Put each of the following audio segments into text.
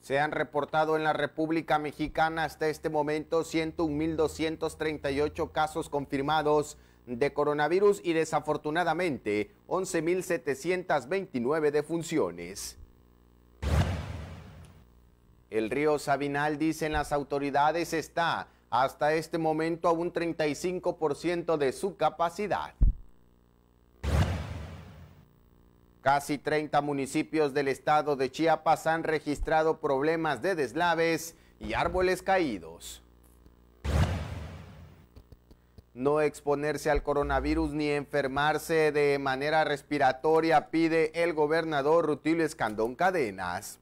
Se han reportado en la República Mexicana hasta este momento 101.238 casos confirmados de coronavirus y desafortunadamente 11.729 defunciones. El río Sabinal, dicen las autoridades, está hasta este momento a un 35% de su capacidad. Casi 30 municipios del estado de Chiapas han registrado problemas de deslaves y árboles caídos. No exponerse al coronavirus ni enfermarse de manera respiratoria, pide el gobernador Rutilio Escandón Cadenas.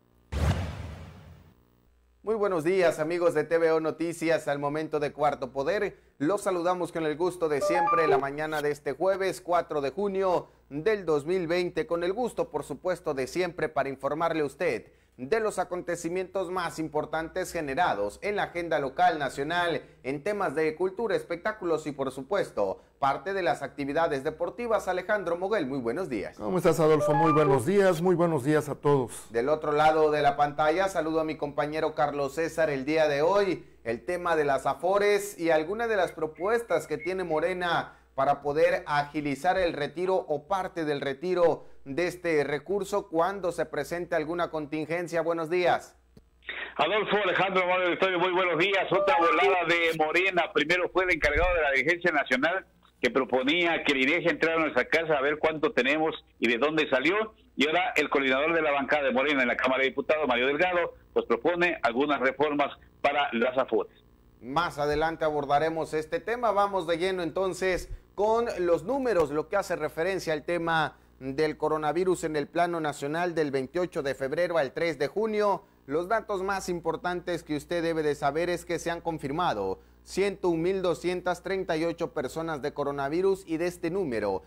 Muy buenos días, amigos de TVO Noticias. Al momento de Cuarto Poder, los saludamos con el gusto de siempre la mañana de este jueves 4 de junio del 2020, con el gusto, por supuesto, de siempre para informarle a usted de los acontecimientos más importantes generados en la agenda local, nacional, en temas de cultura, espectáculos y, por supuesto, parte de las actividades deportivas. Alejandro Moguel, muy buenos días. ¿Cómo estás, Adolfo? Muy buenos días a todos. Del otro lado de la pantalla, saludo a mi compañero Carlos César el día de hoy, el tema de las afores y algunas de las propuestas que tiene Morena para poder agilizar el retiro o parte del retiro de este recurso cuando se presente alguna contingencia. Buenos días. Adolfo, Alejandro, muy buenos días. Otra volada de Morena. Primero fue el encargado de la Dirigencia Nacional que proponía que el INEGI entrara a nuestra casa a ver cuánto tenemos y de dónde salió. Y ahora el coordinador de la bancada de Morena en la Cámara de Diputados, Mario Delgado, pues propone algunas reformas para las afores. Más adelante abordaremos este tema. Vamos de lleno entonces con los números, lo que hace referencia al tema del coronavirus en el plano nacional del 28 de febrero al 3 de junio. Los datos más importantes que usted debe de saber es que se han confirmado 101.238 personas de coronavirus y de este número,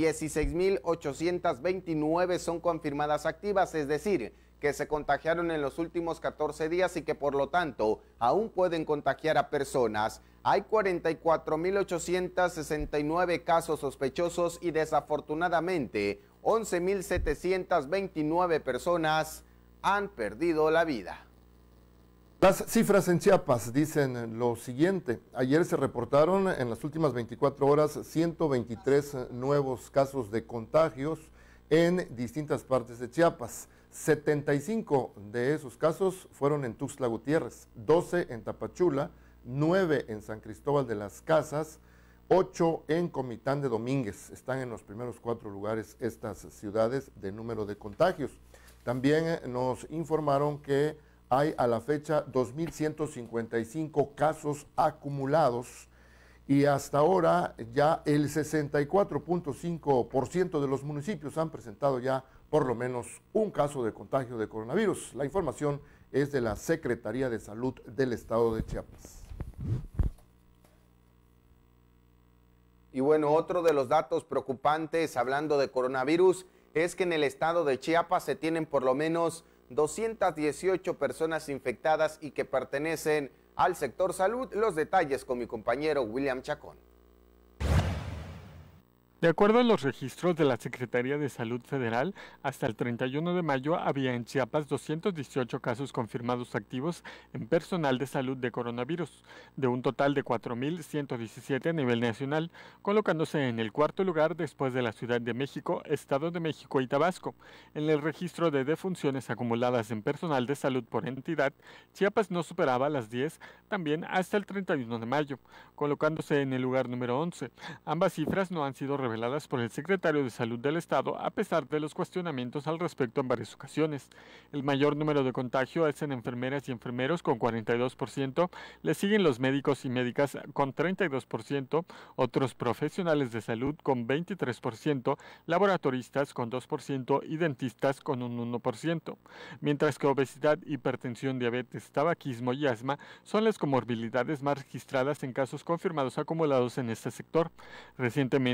16.829 son confirmadas activas, es decir, que se contagiaron en los últimos 14 días y que por lo tanto aún pueden contagiar a personas. Hay 44.869 casos sospechosos y desafortunadamente 11.729 personas han perdido la vida. Las cifras en Chiapas dicen lo siguiente. Ayer se reportaron en las últimas 24 horas 123 nuevos casos de contagios en distintas partes de Chiapas. 75 de esos casos fueron en Tuxtla Gutiérrez, 12 en Tapachula, 9 en San Cristóbal de las Casas, 8 en Comitán de Domínguez. Están en los primeros 4 lugares estas ciudades de número de contagios. También nos informaron que hay a la fecha 2.155 casos acumulados y hasta ahora ya el 64.5% de los municipios han presentado ya por lo menos un caso de contagio de coronavirus. La información es de la Secretaría de Salud del Estado de Chiapas. Y bueno, otro de los datos preocupantes hablando de coronavirus es que en el estado de Chiapas se tienen por lo menos 218 personas infectadas y que pertenecen al sector salud. Los detalles con mi compañero William Chacón. De acuerdo a los registros de la Secretaría de Salud Federal, hasta el 31 de mayo había en Chiapas 218 casos confirmados activos en personal de salud de coronavirus, de un total de 4.117 a nivel nacional, colocándose en el cuarto lugar después de la Ciudad de México, Estado de México y Tabasco. En el registro de defunciones acumuladas en personal de salud por entidad, Chiapas no superaba las 10 también hasta el 31 de mayo, colocándose en el lugar número 11. Ambas cifras no han sido reveladas por el secretario de Salud del Estado, a pesar de los cuestionamientos al respecto en varias ocasiones. El mayor número de contagio es en enfermeras y enfermeros con 42%, le siguen los médicos y médicas con 32%, otros profesionales de salud con 23%, laboratoristas con 2% y dentistas con un 1%, mientras que obesidad, hipertensión, diabetes, tabaquismo y asma son las comorbilidades más registradas en casos confirmados acumulados en este sector. Recientemente, la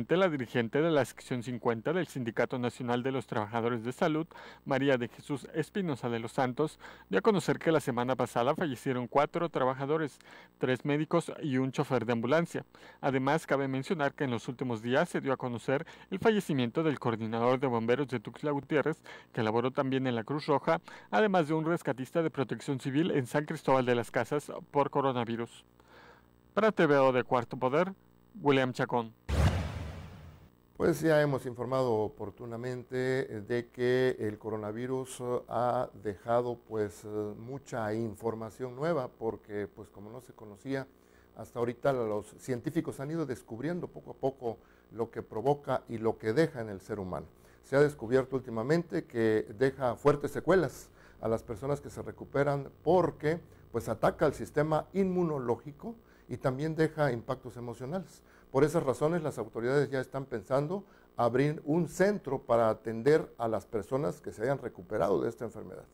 dirigente de la sección 50 del Sindicato Nacional de los Trabajadores de Salud, María de Jesús Espinosa de los Santos, dio a conocer que la semana pasada fallecieron 4 trabajadores, 3 médicos y un chofer de ambulancia. Además, cabe mencionar que en los últimos días se dio a conocer el fallecimiento del coordinador de bomberos de Tuxtla Gutiérrez, que laboró también en la Cruz Roja, además de un rescatista de Protección Civil en San Cristóbal de las Casas por coronavirus. Para TVO de Cuarto Poder, William Chacón. Pues ya hemos informado oportunamente de que el coronavirus ha dejado pues mucha información nueva, porque pues como no se conocía hasta ahorita, los científicos han ido descubriendo poco a poco lo que provoca y lo que deja en el ser humano. Se ha descubierto últimamente que deja fuertes secuelas a las personas que se recuperan, porque pues ataca al sistema inmunológico y también deja impactos emocionales. Por esas razones, las autoridades ya están pensando abrir un centro para atender a las personas que se hayan recuperado de esta enfermedad.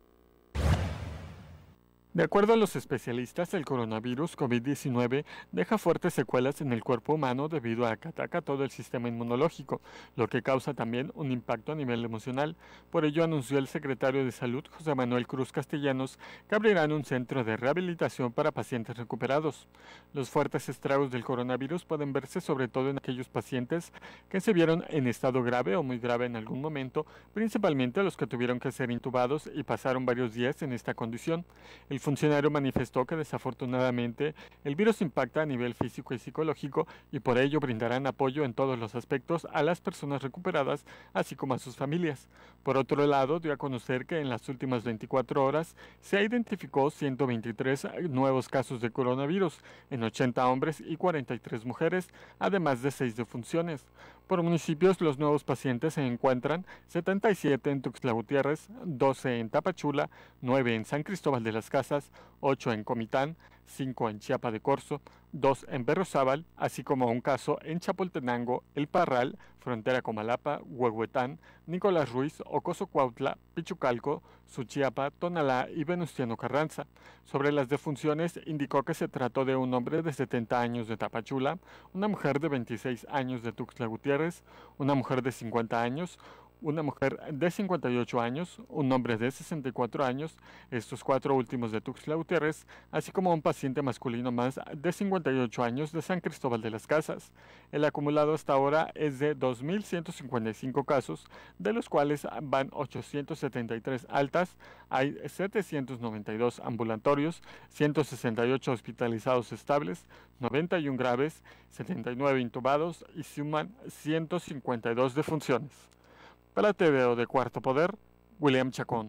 De acuerdo a los especialistas, el coronavirus COVID-19 deja fuertes secuelas en el cuerpo humano debido a que ataca todo el sistema inmunológico, lo que causa también un impacto a nivel emocional. Por ello, anunció el secretario de Salud, José Manuel Cruz Castellanos, que abrirán un centro de rehabilitación para pacientes recuperados. Los fuertes estragos del coronavirus pueden verse sobre todo en aquellos pacientes que se vieron en estado grave o muy grave en algún momento, principalmente los que tuvieron que ser intubados y pasaron varios días en esta condición. El funcionario manifestó que desafortunadamente el virus impacta a nivel físico y psicológico y por ello brindarán apoyo en todos los aspectos a las personas recuperadas, así como a sus familias. Por otro lado, dio a conocer que en las últimas 24 horas se identificó 123 nuevos casos de coronavirus, en 80 hombres y 43 mujeres, además de 6 defunciones. Por municipios, los nuevos pacientes se encuentran 77 en Tuxtla Gutiérrez, 12 en Tapachula, 9 en San Cristóbal de las Casas, 8 en Comitán, 5 en Chiapa de Corzo, 2 en Berriozábal, así como un caso en Chapultenango, El Parral, frontera Comalapa, Huehuetán, Nicolás Ruiz, Ocoso Cuautla, Pichucalco, Suchiapa, Tonalá y Venustiano Carranza. Sobre las defunciones, indicó que se trató de un hombre de 70 años de Tapachula, una mujer de 26 años de Tuxtla Gutiérrez, una mujer de 50 años, una mujer de 58 años, un hombre de 64 años, estos 4 últimos de Tuxtla Gutiérrez, así como un paciente masculino más de 58 años de San Cristóbal de las Casas. El acumulado hasta ahora es de 2.155 casos, de los cuales van 873 altas, hay 792 ambulatorios, 168 hospitalizados estables, 91 graves, 79 intubados y suman 152 defunciones. Para TVO de Cuarto Poder, William Chacón.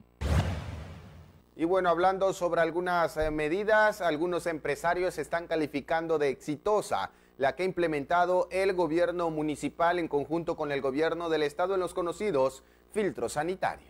Y bueno, hablando sobre algunas medidas, algunos empresarios están calificando de exitosa la que ha implementado el gobierno municipal en conjunto con el gobierno del estado en los conocidos filtros sanitarios.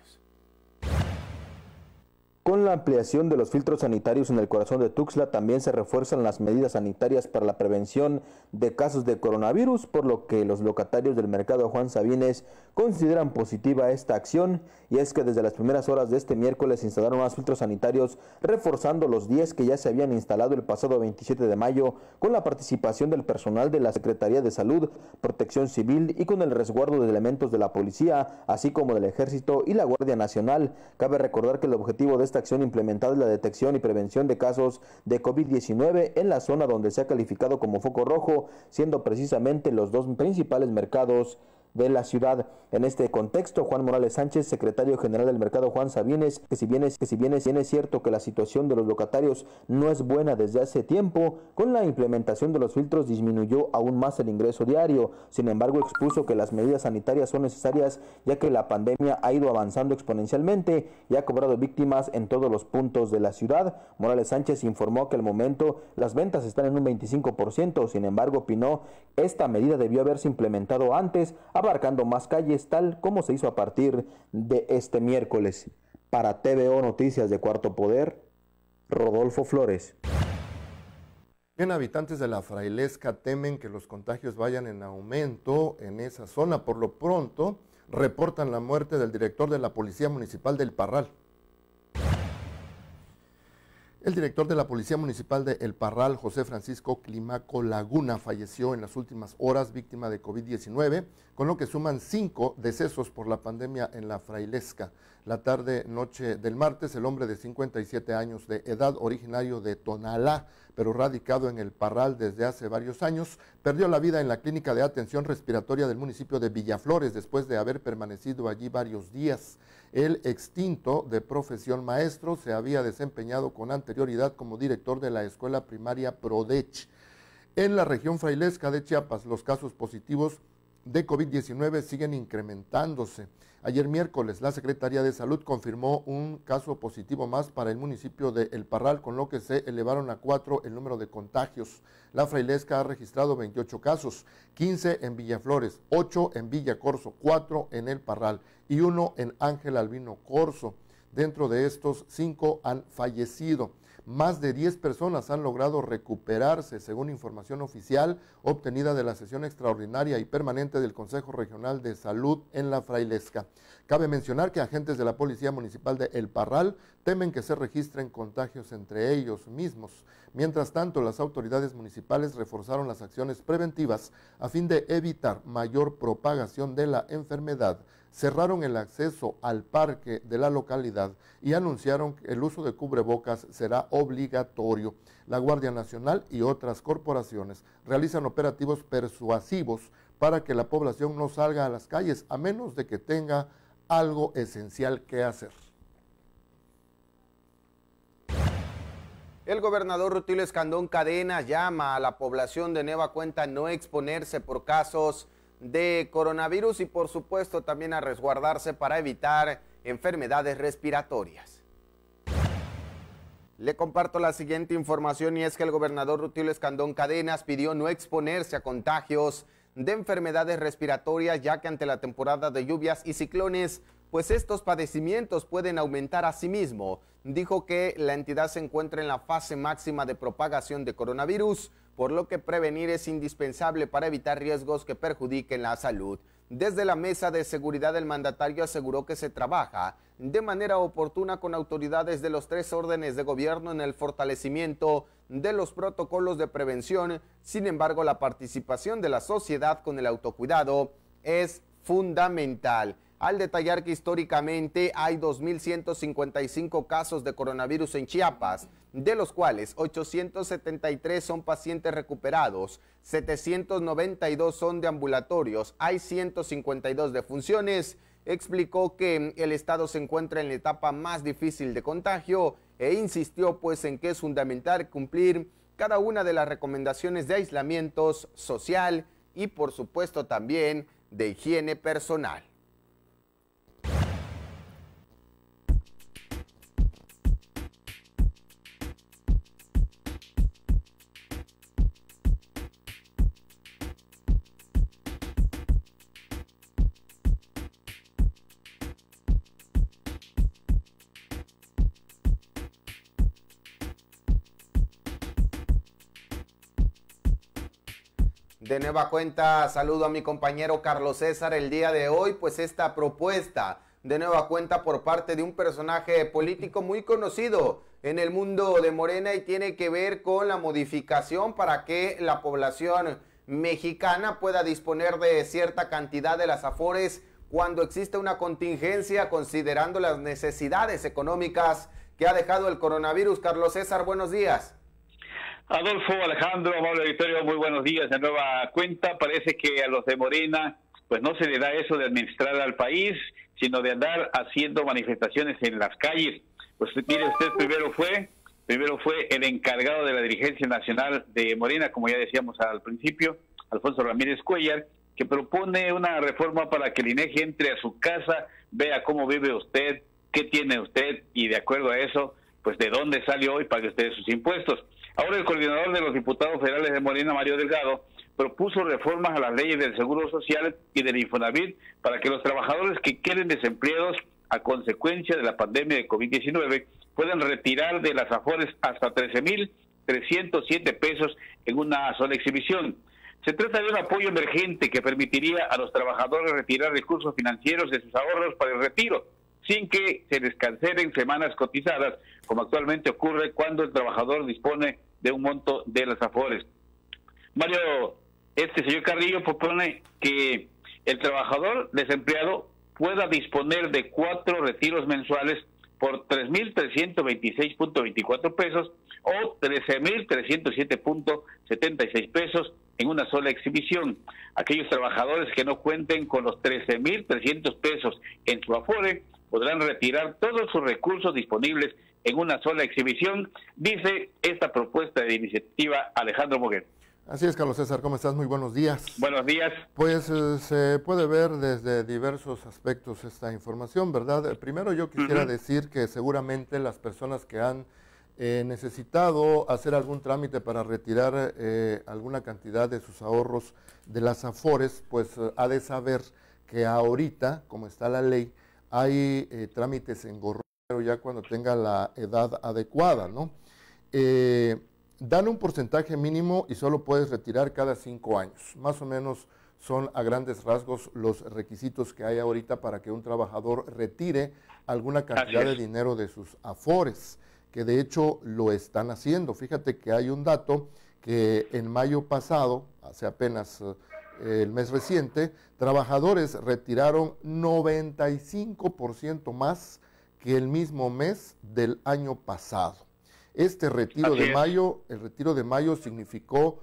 Con la ampliación de los filtros sanitarios en el corazón de Tuxtla, también se refuerzan las medidas sanitarias para la prevención de casos de coronavirus, por lo que los locatarios del mercado Juan Sabines consideran positiva esta acción, y es que desde las primeras horas de este miércoles se instalaron más filtros sanitarios, reforzando los 10 que ya se habían instalado el pasado 27 de mayo, con la participación del personal de la Secretaría de Salud, Protección Civil y con el resguardo de elementos de la policía, así como del Ejército y la Guardia Nacional. Cabe recordar que el objetivo de esta acción implementada es la detección y prevención de casos de COVID-19 en la zona donde se ha calificado como foco rojo, siendo precisamente los 2 principales mercados de la ciudad. En este contexto, Juan Morales Sánchez, secretario general del mercado Juan Sabines, que si bien es cierto que la situación de los locatarios no es buena desde hace tiempo, con la implementación de los filtros disminuyó aún más el ingreso diario. Sin embargo, expuso que las medidas sanitarias son necesarias, ya que la pandemia ha ido avanzando exponencialmente y ha cobrado víctimas en todos los puntos de la ciudad. Morales Sánchez informó que al momento las ventas están en un 25%, sin embargo, opinó esta medida debió haberse implementado antes, abarcando más calles, tal como se hizo a partir de este miércoles. Para TVO Noticias de Cuarto Poder, Rodolfo Flores. Bien, habitantes de la Frailesca temen que los contagios vayan en aumento en esa zona. Por lo pronto, reportan la muerte del director de la Policía Municipal del Parral. El director de la Policía Municipal de El Parral, José Francisco Climaco Laguna, falleció en las últimas horas víctima de COVID-19, con lo que suman 5 decesos por la pandemia en la Frailesca. La tarde-noche del martes, el hombre de 57 años de edad, originario de Tonalá, pero radicado en El Parral desde hace varios años, perdió la vida en la clínica de atención respiratoria del municipio de Villaflores después de haber permanecido allí varios días. El extinto, de profesión maestro, se había desempeñado con anterioridad como director de la escuela primaria Prodech. En la región frailesca de Chiapas, los casos positivos de COVID-19 siguen incrementándose. Ayer miércoles, la Secretaría de Salud confirmó un caso positivo más para el municipio de El Parral, con lo que se elevaron a 4 el número de contagios. La Frailesca ha registrado 28 casos, 15 en Villaflores, 8 en Villa Corzo, 4 en El Parral y 1 en Ángel Albino Corzo. Dentro de estos, 5 han fallecido. Más de 10 personas han logrado recuperarse, según información oficial obtenida de la sesión extraordinaria y permanente del Consejo Regional de Salud en la Frailesca. Cabe mencionar que agentes de la Policía Municipal de El Parral temen que se registren contagios entre ellos mismos. Mientras tanto, las autoridades municipales reforzaron las acciones preventivas a fin de evitar mayor propagación de la enfermedad. Cerraron el acceso al parque de la localidad y anunciaron que el uso de cubrebocas será obligatorio. La Guardia Nacional y otras corporaciones realizan operativos persuasivos para que la población no salga a las calles, a menos de que tenga algo esencial que hacer. El gobernador Rutilio Escandón Cadenas llama a la población de nueva cuenta no exponerse por casos de coronavirus y por supuesto también a resguardarse para evitar enfermedades respiratorias. Le comparto la siguiente información y es que el gobernador Rutilio Escandón Cadenas pidió no exponerse a contagios de enfermedades respiratorias, ya que ante la temporada de lluvias y ciclones, pues estos padecimientos pueden aumentar a sí mismo. Dijo que la entidad se encuentra en la fase máxima de propagación de coronavirus, por lo que prevenir es indispensable para evitar riesgos que perjudiquen la salud. Desde la mesa de seguridad, el mandatario aseguró que se trabaja de manera oportuna con autoridades de los 3 órdenes de gobierno en el fortalecimiento de los protocolos de prevención. Sin embargo, la participación de la sociedad con el autocuidado es fundamental. Al detallar que históricamente hay 2.155 casos de coronavirus en Chiapas, de los cuales 873 son pacientes recuperados, 792 son de ambulatorios, hay 152 defunciones. Explicó que el estado se encuentra en la etapa más difícil de contagio e insistió pues en que es fundamental cumplir cada una de las recomendaciones de aislamiento social y por supuesto también de higiene personal. De nueva cuenta, saludo a mi compañero Carlos César el día de hoy, pues esta propuesta de nueva cuenta por parte de un personaje político muy conocido en el mundo de Morena y tiene que ver con la modificación para que la población mexicana pueda disponer de cierta cantidad de las afores cuando existe una contingencia, considerando las necesidades económicas que ha dejado el coronavirus. Carlos César, buenos días. Adolfo, Alejandro, amable auditorio, muy buenos días. De nueva cuenta, parece que a los de Morena pues no se le da eso de administrar al país, sino de andar haciendo manifestaciones en las calles. Pues mire usted, primero fue el encargado de la dirigencia nacional de Morena, como ya decíamos al principio, Alfonso Ramírez Cuellar, que propone una reforma para que el INEGI entre a su casa, vea cómo vive usted, qué tiene usted y de acuerdo a eso, pues de dónde salió y pague usted sus impuestos. Ahora el coordinador de los diputados federales de Morena, Mario Delgado, propuso reformas a las leyes del Seguro Social y del Infonavit para que los trabajadores que queden desempleados a consecuencia de la pandemia de COVID-19 puedan retirar de las afores hasta 13,307 pesos en una sola exhibición. Se trata de un apoyo emergente que permitiría a los trabajadores retirar recursos financieros de sus ahorros para el retiro. sin que se les cancelen semanas cotizadas, como actualmente ocurre cuando el trabajador dispone de un monto de las Afores. Mario, señor Carrillo propone que el trabajador desempleado pueda disponer de 4 retiros mensuales por 3,326.24 pesos o 13,307.76 pesos en una sola exhibición. Aquellos trabajadores que no cuenten con los 13,300 pesos en su Afore podrán retirar todos sus recursos disponibles en una sola exhibición, dice esta propuesta de iniciativa Alejandro Moguer. Así es, Carlos César, ¿cómo estás? Muy buenos días. Buenos días. Pues se puede ver desde diversos aspectos esta información, ¿verdad? Primero yo quisiera decir que seguramente las personas que han necesitado hacer algún trámite para retirar alguna cantidad de sus ahorros de las Afores, pues ha de saber que ahorita, como está la ley, hay trámites en Gorrero ya cuando tenga la edad adecuada, ¿no? Dan un porcentaje mínimo y solo puedes retirar cada 5 años. Más o menos son a grandes rasgos los requisitos que hay ahorita para que un trabajador retire alguna cantidad de dinero de sus Afores, que de hecho lo están haciendo. Fíjate que hay un dato que en mayo pasado, hace apenas el mes reciente, trabajadores retiraron 95% más que el mismo mes del año pasado. Este retiro de mayo, el retiro de mayo significó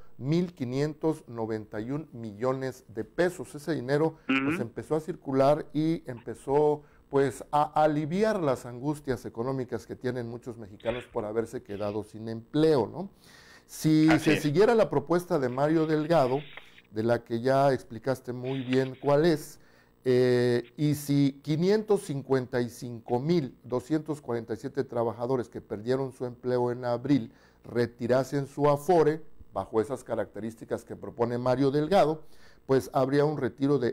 1,591 millones de pesos. Ese dinero pues empezó a circular y empezó pues a aliviar las angustias económicas que tienen muchos mexicanos por haberse quedado sin empleo, ¿no? Si se siguiera la propuesta de Mario Delgado, de la que ya explicaste muy bien cuál es, y si 555,247 trabajadores que perdieron su empleo en abril retirasen su Afore, bajo esas características que propone Mario Delgado, pues habría un retiro de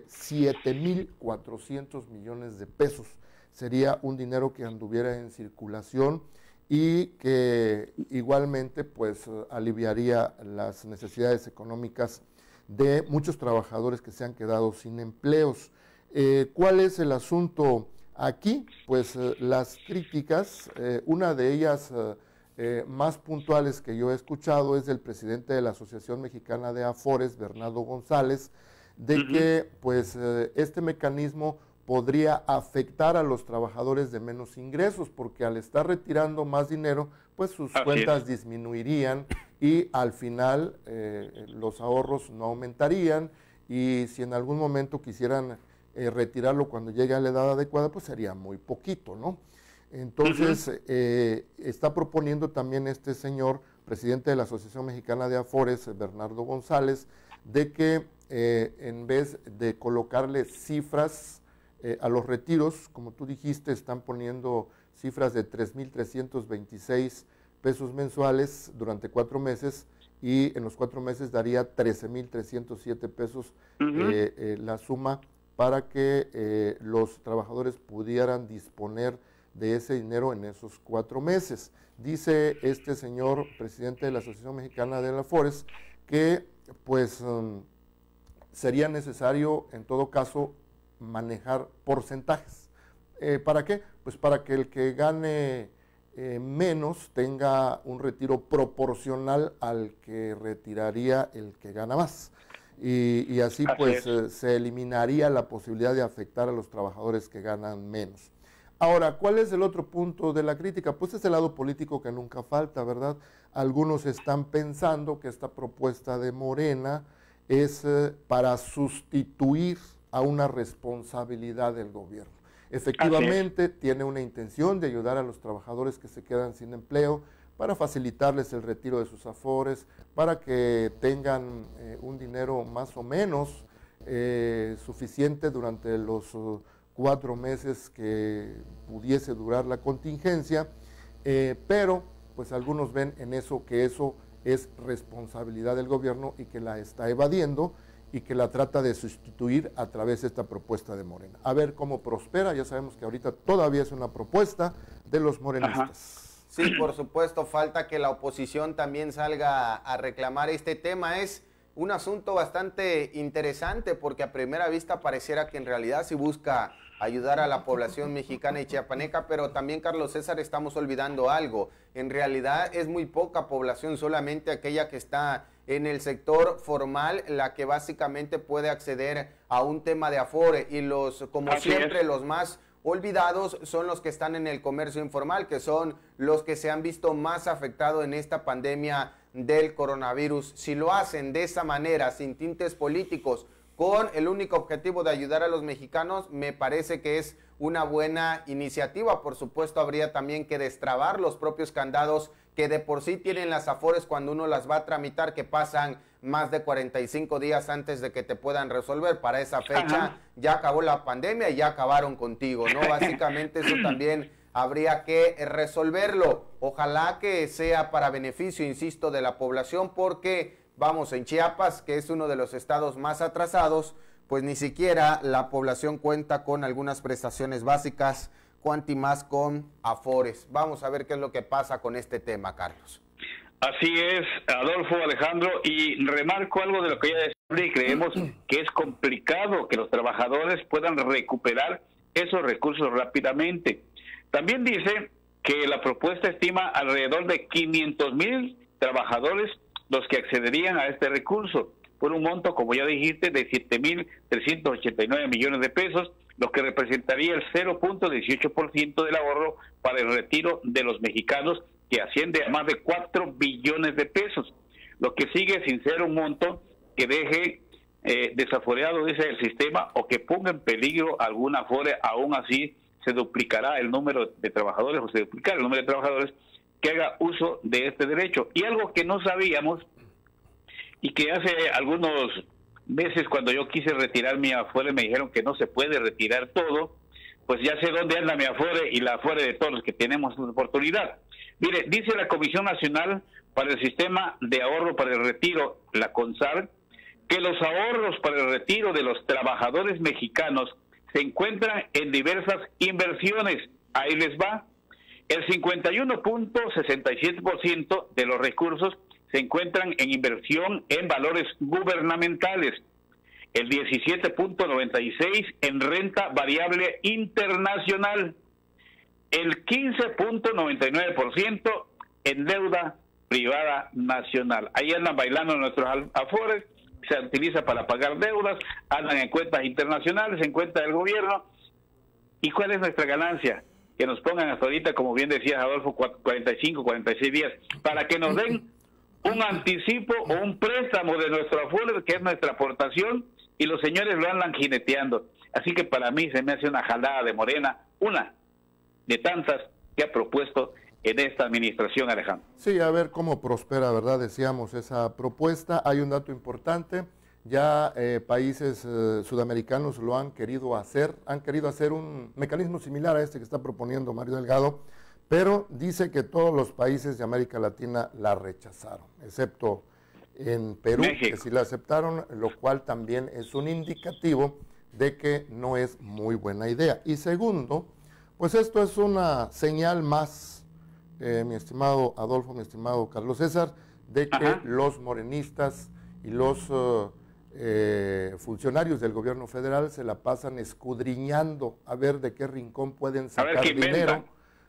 7,400 millones de pesos. Sería un dinero que anduviera en circulación y que igualmente pues aliviaría las necesidades económicas de muchos trabajadores que se han quedado sin empleos. ¿Cuál es el asunto aquí? Pues las críticas, una de ellas más puntuales que yo he escuchado es del presidente de la Asociación Mexicana de Afores, Bernardo González, de que pues este mecanismo podría afectar a los trabajadores de menos ingresos, porque al estar retirando más dinero, pues sus cuentas disminuirían y al final los ahorros no aumentarían, y si en algún momento quisieran retirarlo cuando llegue a la edad adecuada, pues sería muy poquito, ¿no? Entonces, está proponiendo también este señor, presidente de la Asociación Mexicana de Afores, Bernardo González, de que en vez de colocarle cifras a los retiros, como tú dijiste, están poniendo cifras de 3,326 pesos mensuales durante 4 meses, y en los 4 meses daría 13,307 pesos la suma para que los trabajadores pudieran disponer de ese dinero en esos 4 meses. Dice este señor, presidente de la Asociación Mexicana de Afores, que pues sería necesario en todo caso manejar porcentajes. ¿Para qué? Pues para que el que gane menos tenga un retiro proporcional al que retiraría el que gana más. Y así pues se eliminaría la posibilidad de afectar a los trabajadores que ganan menos. Ahora, ¿cuál es el otro punto de la crítica? Pues es el lado político que nunca falta, ¿verdad? Algunos están pensando que esta propuesta de Morena es para sustituir a una responsabilidad del gobierno. Efectivamente, tiene una intención de ayudar a los trabajadores que se quedan sin empleo, para facilitarles el retiro de sus Afores, para que tengan un dinero más o menos suficiente durante los 4 meses que pudiese durar la contingencia, pero pues algunos ven en eso que eso es responsabilidad del gobierno y que la está evadiendo y que la trata de sustituir a través de esta propuesta de Morena. A ver cómo prospera. Ya sabemos que ahorita todavía es una propuesta de los morenistas. Sí, por supuesto, falta que la oposición también salga a reclamar este tema. Es un asunto bastante interesante porque a primera vista pareciera que en realidad sí busca ayudar a la población mexicana y chiapaneca, pero también, Carlos César, estamos olvidando algo. En realidad es muy poca población, solamente aquella que está en el sector formal, la que básicamente puede acceder a un tema de Afore, y como siempre, los más olvidados son los que están en el comercio informal, que son los que se han visto más afectados en esta pandemia del coronavirus. Si lo hacen de esa manera, sin tintes políticos, con el único objetivo de ayudar a los mexicanos, me parece que es una buena iniciativa. Por supuesto, habría también que destrabar los propios candados que de por sí tienen las Afores cuando uno las va a tramitar, que pasan más de 45 días antes de que te puedan resolver. Para esa fecha ya acabó la pandemia y ya acabaron contigo, ¿no? Básicamente eso también habría que resolverlo. Ojalá que sea para beneficio, insisto, de la población, porque vamos, en Chiapas, que es uno de los estados más atrasados, pues ni siquiera la población cuenta con algunas prestaciones básicas, cuanti más con Afores. Vamos a ver qué es lo que pasa con este tema, Carlos. Así es, Adolfo, Alejandro, y remarco algo de lo que ya decía, y creemos que es complicado que los trabajadores puedan recuperar esos recursos rápidamente. También dice que la propuesta estima alrededor de 500,000 trabajadores los que accederían a este recurso, por un monto, como ya dijiste, de 7,389 millones de pesos, lo que representaría el 0.18% del ahorro para el retiro de los mexicanos, que asciende a más de 4 billones de pesos, lo que sigue sin ser un monto que deje desaforeado, dice el sistema, o que ponga en peligro alguna Afore. Aún así se duplicará el número de trabajadores, o se duplicará el número de trabajadores que haga uso de este derecho. Y algo que no sabíamos, y que hace algunos meses cuando yo quise retirar mi Afore me dijeron que no se puede retirar todo, pues ya sé dónde anda mi Afore y la Afore de todos los que tenemos la oportunidad. Mire, dice la Comisión Nacional para el Sistema de Ahorro para el Retiro, la CONSAR, que los ahorros para el retiro de los trabajadores mexicanos se encuentran en diversas inversiones. Ahí les va. El 51.67% de los recursos se encuentran en inversión en valores gubernamentales, el 17.96% en renta variable internacional, el 15.99% en deuda privada nacional. Ahí andan bailando nuestros Afores, se utiliza para pagar deudas, andan en cuentas internacionales, en cuentas del gobierno. ¿Y cuál es nuestra ganancia? Que nos pongan hasta ahorita, como bien decía Adolfo, 45, 46 días, para que nos den un anticipo o un préstamo de nuestro Afore, que es nuestra aportación, y los señores lo andan jineteando. Así que para mí se me hace una jalada de Morena, una de tantas que ha propuesto en esta administración, Alejandro. Sí, a ver cómo prospera, ¿verdad? Decíamos esa propuesta. Hay un dato importante, ya países sudamericanos lo han querido hacer un mecanismo similar a este que está proponiendo Mario Delgado, pero dice que todos los países de América Latina la rechazaron, excepto en Perú, México, que sí la aceptaron, lo cual también es un indicativo de que no es muy buena idea. Y segundo, pues esto es una señal más, mi estimado Adolfo, mi estimado Carlos César, de que los morenistas y los funcionarios del gobierno federal se la pasan escudriñando a ver de qué rincón pueden sacar dinero,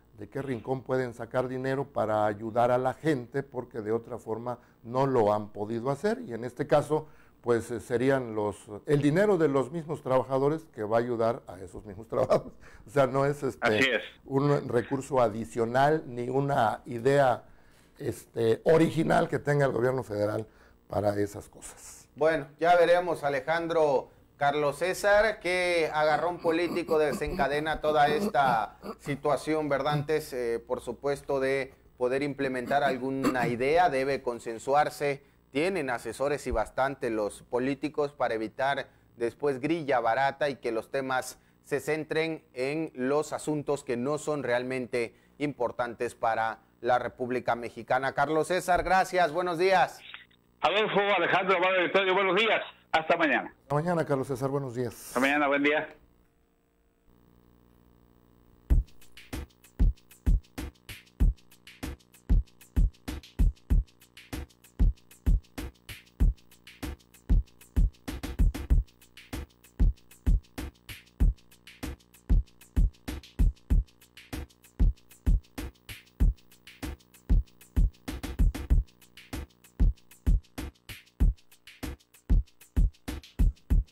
para ayudar a la gente, porque de otra forma no lo han podido hacer, y en este caso pues serían el dinero de los mismos trabajadores que va a ayudar a esos mismos trabajadores. O sea, no es un recurso adicional ni una idea original que tenga el gobierno federal para esas cosas. Bueno, ya veremos, Alejandro. Carlos César, ¿qué agarrón político desencadena toda esta situación, verdad? Antes, por supuesto, de poder implementar alguna idea, debe consensuarse. Tienen asesores y bastante los políticos para evitar después grilla barata y que los temas se centren en los asuntos que no son realmente importantes para la República Mexicana. Carlos César, gracias, buenos días. Adolfo, Alejandro, buenos días. Hasta mañana. Hasta mañana, Carlos César, buenos días. Hasta mañana, buen día.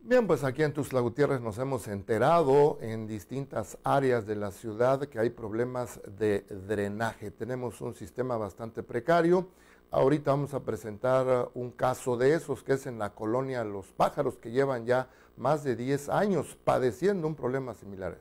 Bien, pues aquí en Tuxtla Gutiérrez nos hemos enterado en distintas áreas de la ciudad que hay problemas de drenaje. Tenemos un sistema bastante precario. Ahorita vamos a presentar un caso de esos que es en la colonia Los Pájaros, que llevan ya más de 10 años padeciendo un problema similar.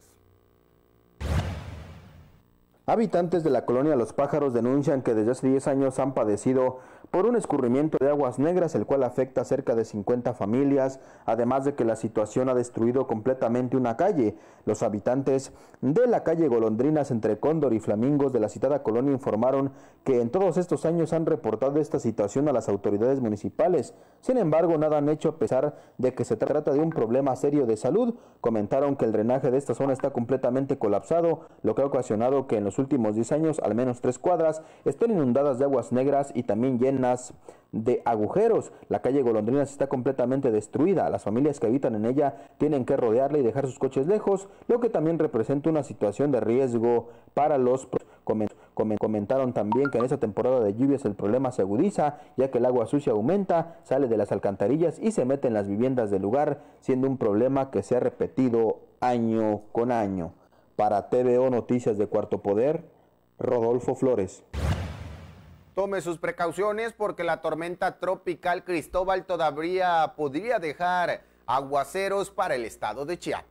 Habitantes de la colonia Los Pájaros denuncian que desde hace 10 años han padecido por un escurrimiento de aguas negras, el cual afecta a cerca de 50 familias, además de que la situación ha destruido completamente una calle. Los habitantes de la calle Golondrinas entre Cóndor y Flamingos de la citada colonia informaron que en todos estos años han reportado esta situación a las autoridades municipales. Sin embargo, nada han hecho a pesar de que se trata de un problema serio de salud. Comentaron que el drenaje de esta zona está completamente colapsado, lo que ha ocasionado que en los últimos 10 años al menos 3 cuadras estén inundadas de aguas negras y también llenas de agujeros. La calle Golondrinas está completamente destruida. Las familias que habitan en ella tienen que rodearla y dejar sus coches lejos, lo que también representa una situación de riesgo para los... Comentaron también que en esta temporada de lluvias el problema se agudiza, ya que el agua sucia aumenta, sale de las alcantarillas y se mete en las viviendas del lugar, siendo un problema que se ha repetido año con año. Para TVO Noticias de Cuarto Poder, Rodolfo Flores. Tome sus precauciones porque la tormenta tropical Cristóbal todavía podría dejar aguaceros para el estado de Chiapas.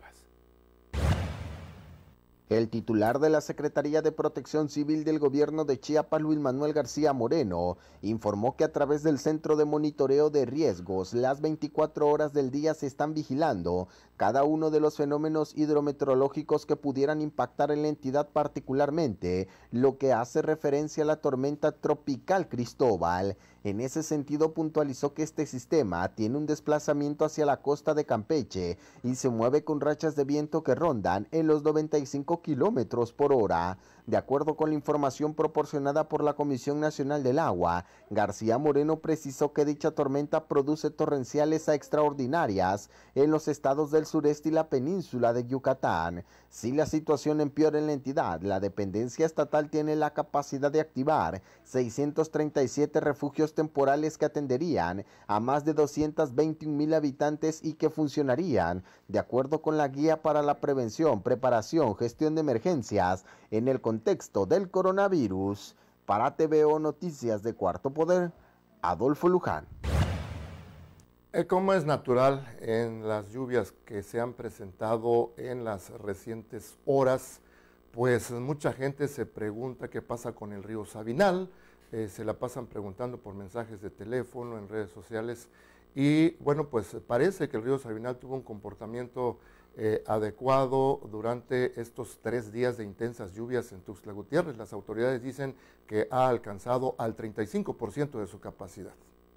El titular de la Secretaría de Protección Civil del Gobierno de Chiapas, Luis Manuel García Moreno, informó que a través del Centro de Monitoreo de Riesgos, las 24 horas del día se están vigilando cada uno de los fenómenos hidrometeorológicos que pudieran impactar en la entidad, particularmente lo que hace referencia a la tormenta tropical Cristóbal. En ese sentido, puntualizó que este sistema tiene un desplazamiento hacia la costa de Campeche y se mueve con rachas de viento que rondan en los 95 kilómetros por hora. De acuerdo con la información proporcionada por la Comisión Nacional del Agua, García Moreno precisó que dicha tormenta produce torrenciales a extraordinarias en los estados del sureste y la península de Yucatán. Si la situación empeora en la entidad, la dependencia estatal tiene la capacidad de activar 637 refugios temporales que atenderían a más de 221,000 habitantes y que funcionarían de acuerdo con la Guía para la Prevención, Preparación, Gestión de Emergencias en el contexto del coronavirus. Para TVO Noticias de Cuarto Poder, Adolfo Luján. Como es natural, en las lluvias que se han presentado en las recientes horas, pues mucha gente se pregunta qué pasa con el río Sabinal, se la pasan preguntando por mensajes de teléfono, en redes sociales, y bueno, pues parece que el río Sabinal tuvo un comportamiento adecuado durante estos 3 días de intensas lluvias en Tuxtla Gutiérrez. Las autoridades dicen que ha alcanzado al 35% de su capacidad.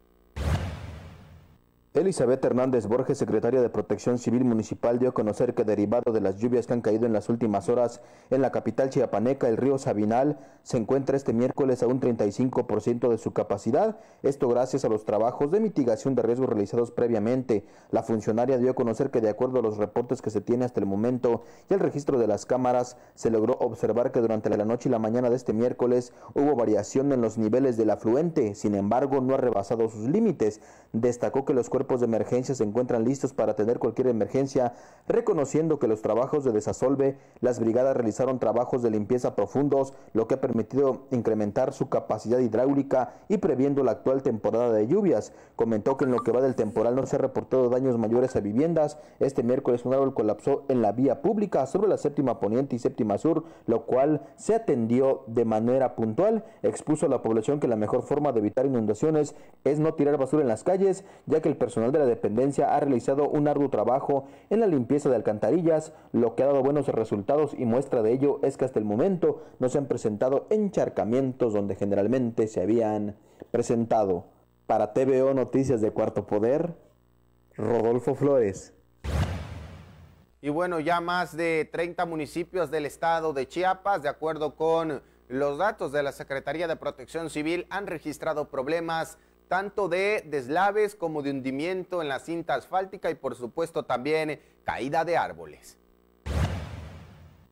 Elizabeth Hernández Borges, secretaria de Protección Civil Municipal, dio a conocer que derivado de las lluvias que han caído en las últimas horas en la capital chiapaneca, el río Sabinal se encuentra este miércoles a un 35% de su capacidad, esto gracias a los trabajos de mitigación de riesgos realizados previamente. La funcionaria dio a conocer que de acuerdo a los reportes que se tiene hasta el momento y el registro de las cámaras, se logró observar que durante la noche y la mañana de este miércoles hubo variación en los niveles del afluente, sin embargo no ha rebasado sus límites. Destacó que los cuerpos de emergencia se encuentran listos para atender cualquier emergencia, reconociendo que los trabajos de desasolve, las brigadas realizaron trabajos de limpieza profundos, lo que ha permitido incrementar su capacidad hidráulica y previendo la actual temporada de lluvias. Comentó que en lo que va del temporal no se ha reportado daños mayores a viviendas. Este miércoles un árbol colapsó en la vía pública sobre la séptima poniente y séptima sur, lo cual se atendió de manera puntual. Expuso a la población que la mejor forma de evitar inundaciones es no tirar basura en las calles, ya que el personal de la dependencia ha realizado un arduo trabajo en la limpieza de alcantarillas, lo que ha dado buenos resultados, y muestra de ello es que hasta el momento no se han presentado encharcamientos donde generalmente se habían presentado. Para TVO Noticias de Cuarto Poder, Rodolfo Flores. Y bueno, ya más de 30 municipios del estado de Chiapas, de acuerdo con los datos de la Secretaría de Protección Civil, han registrado problemas tanto de deslaves como de hundimiento en la cinta asfáltica y por supuesto también caída de árboles.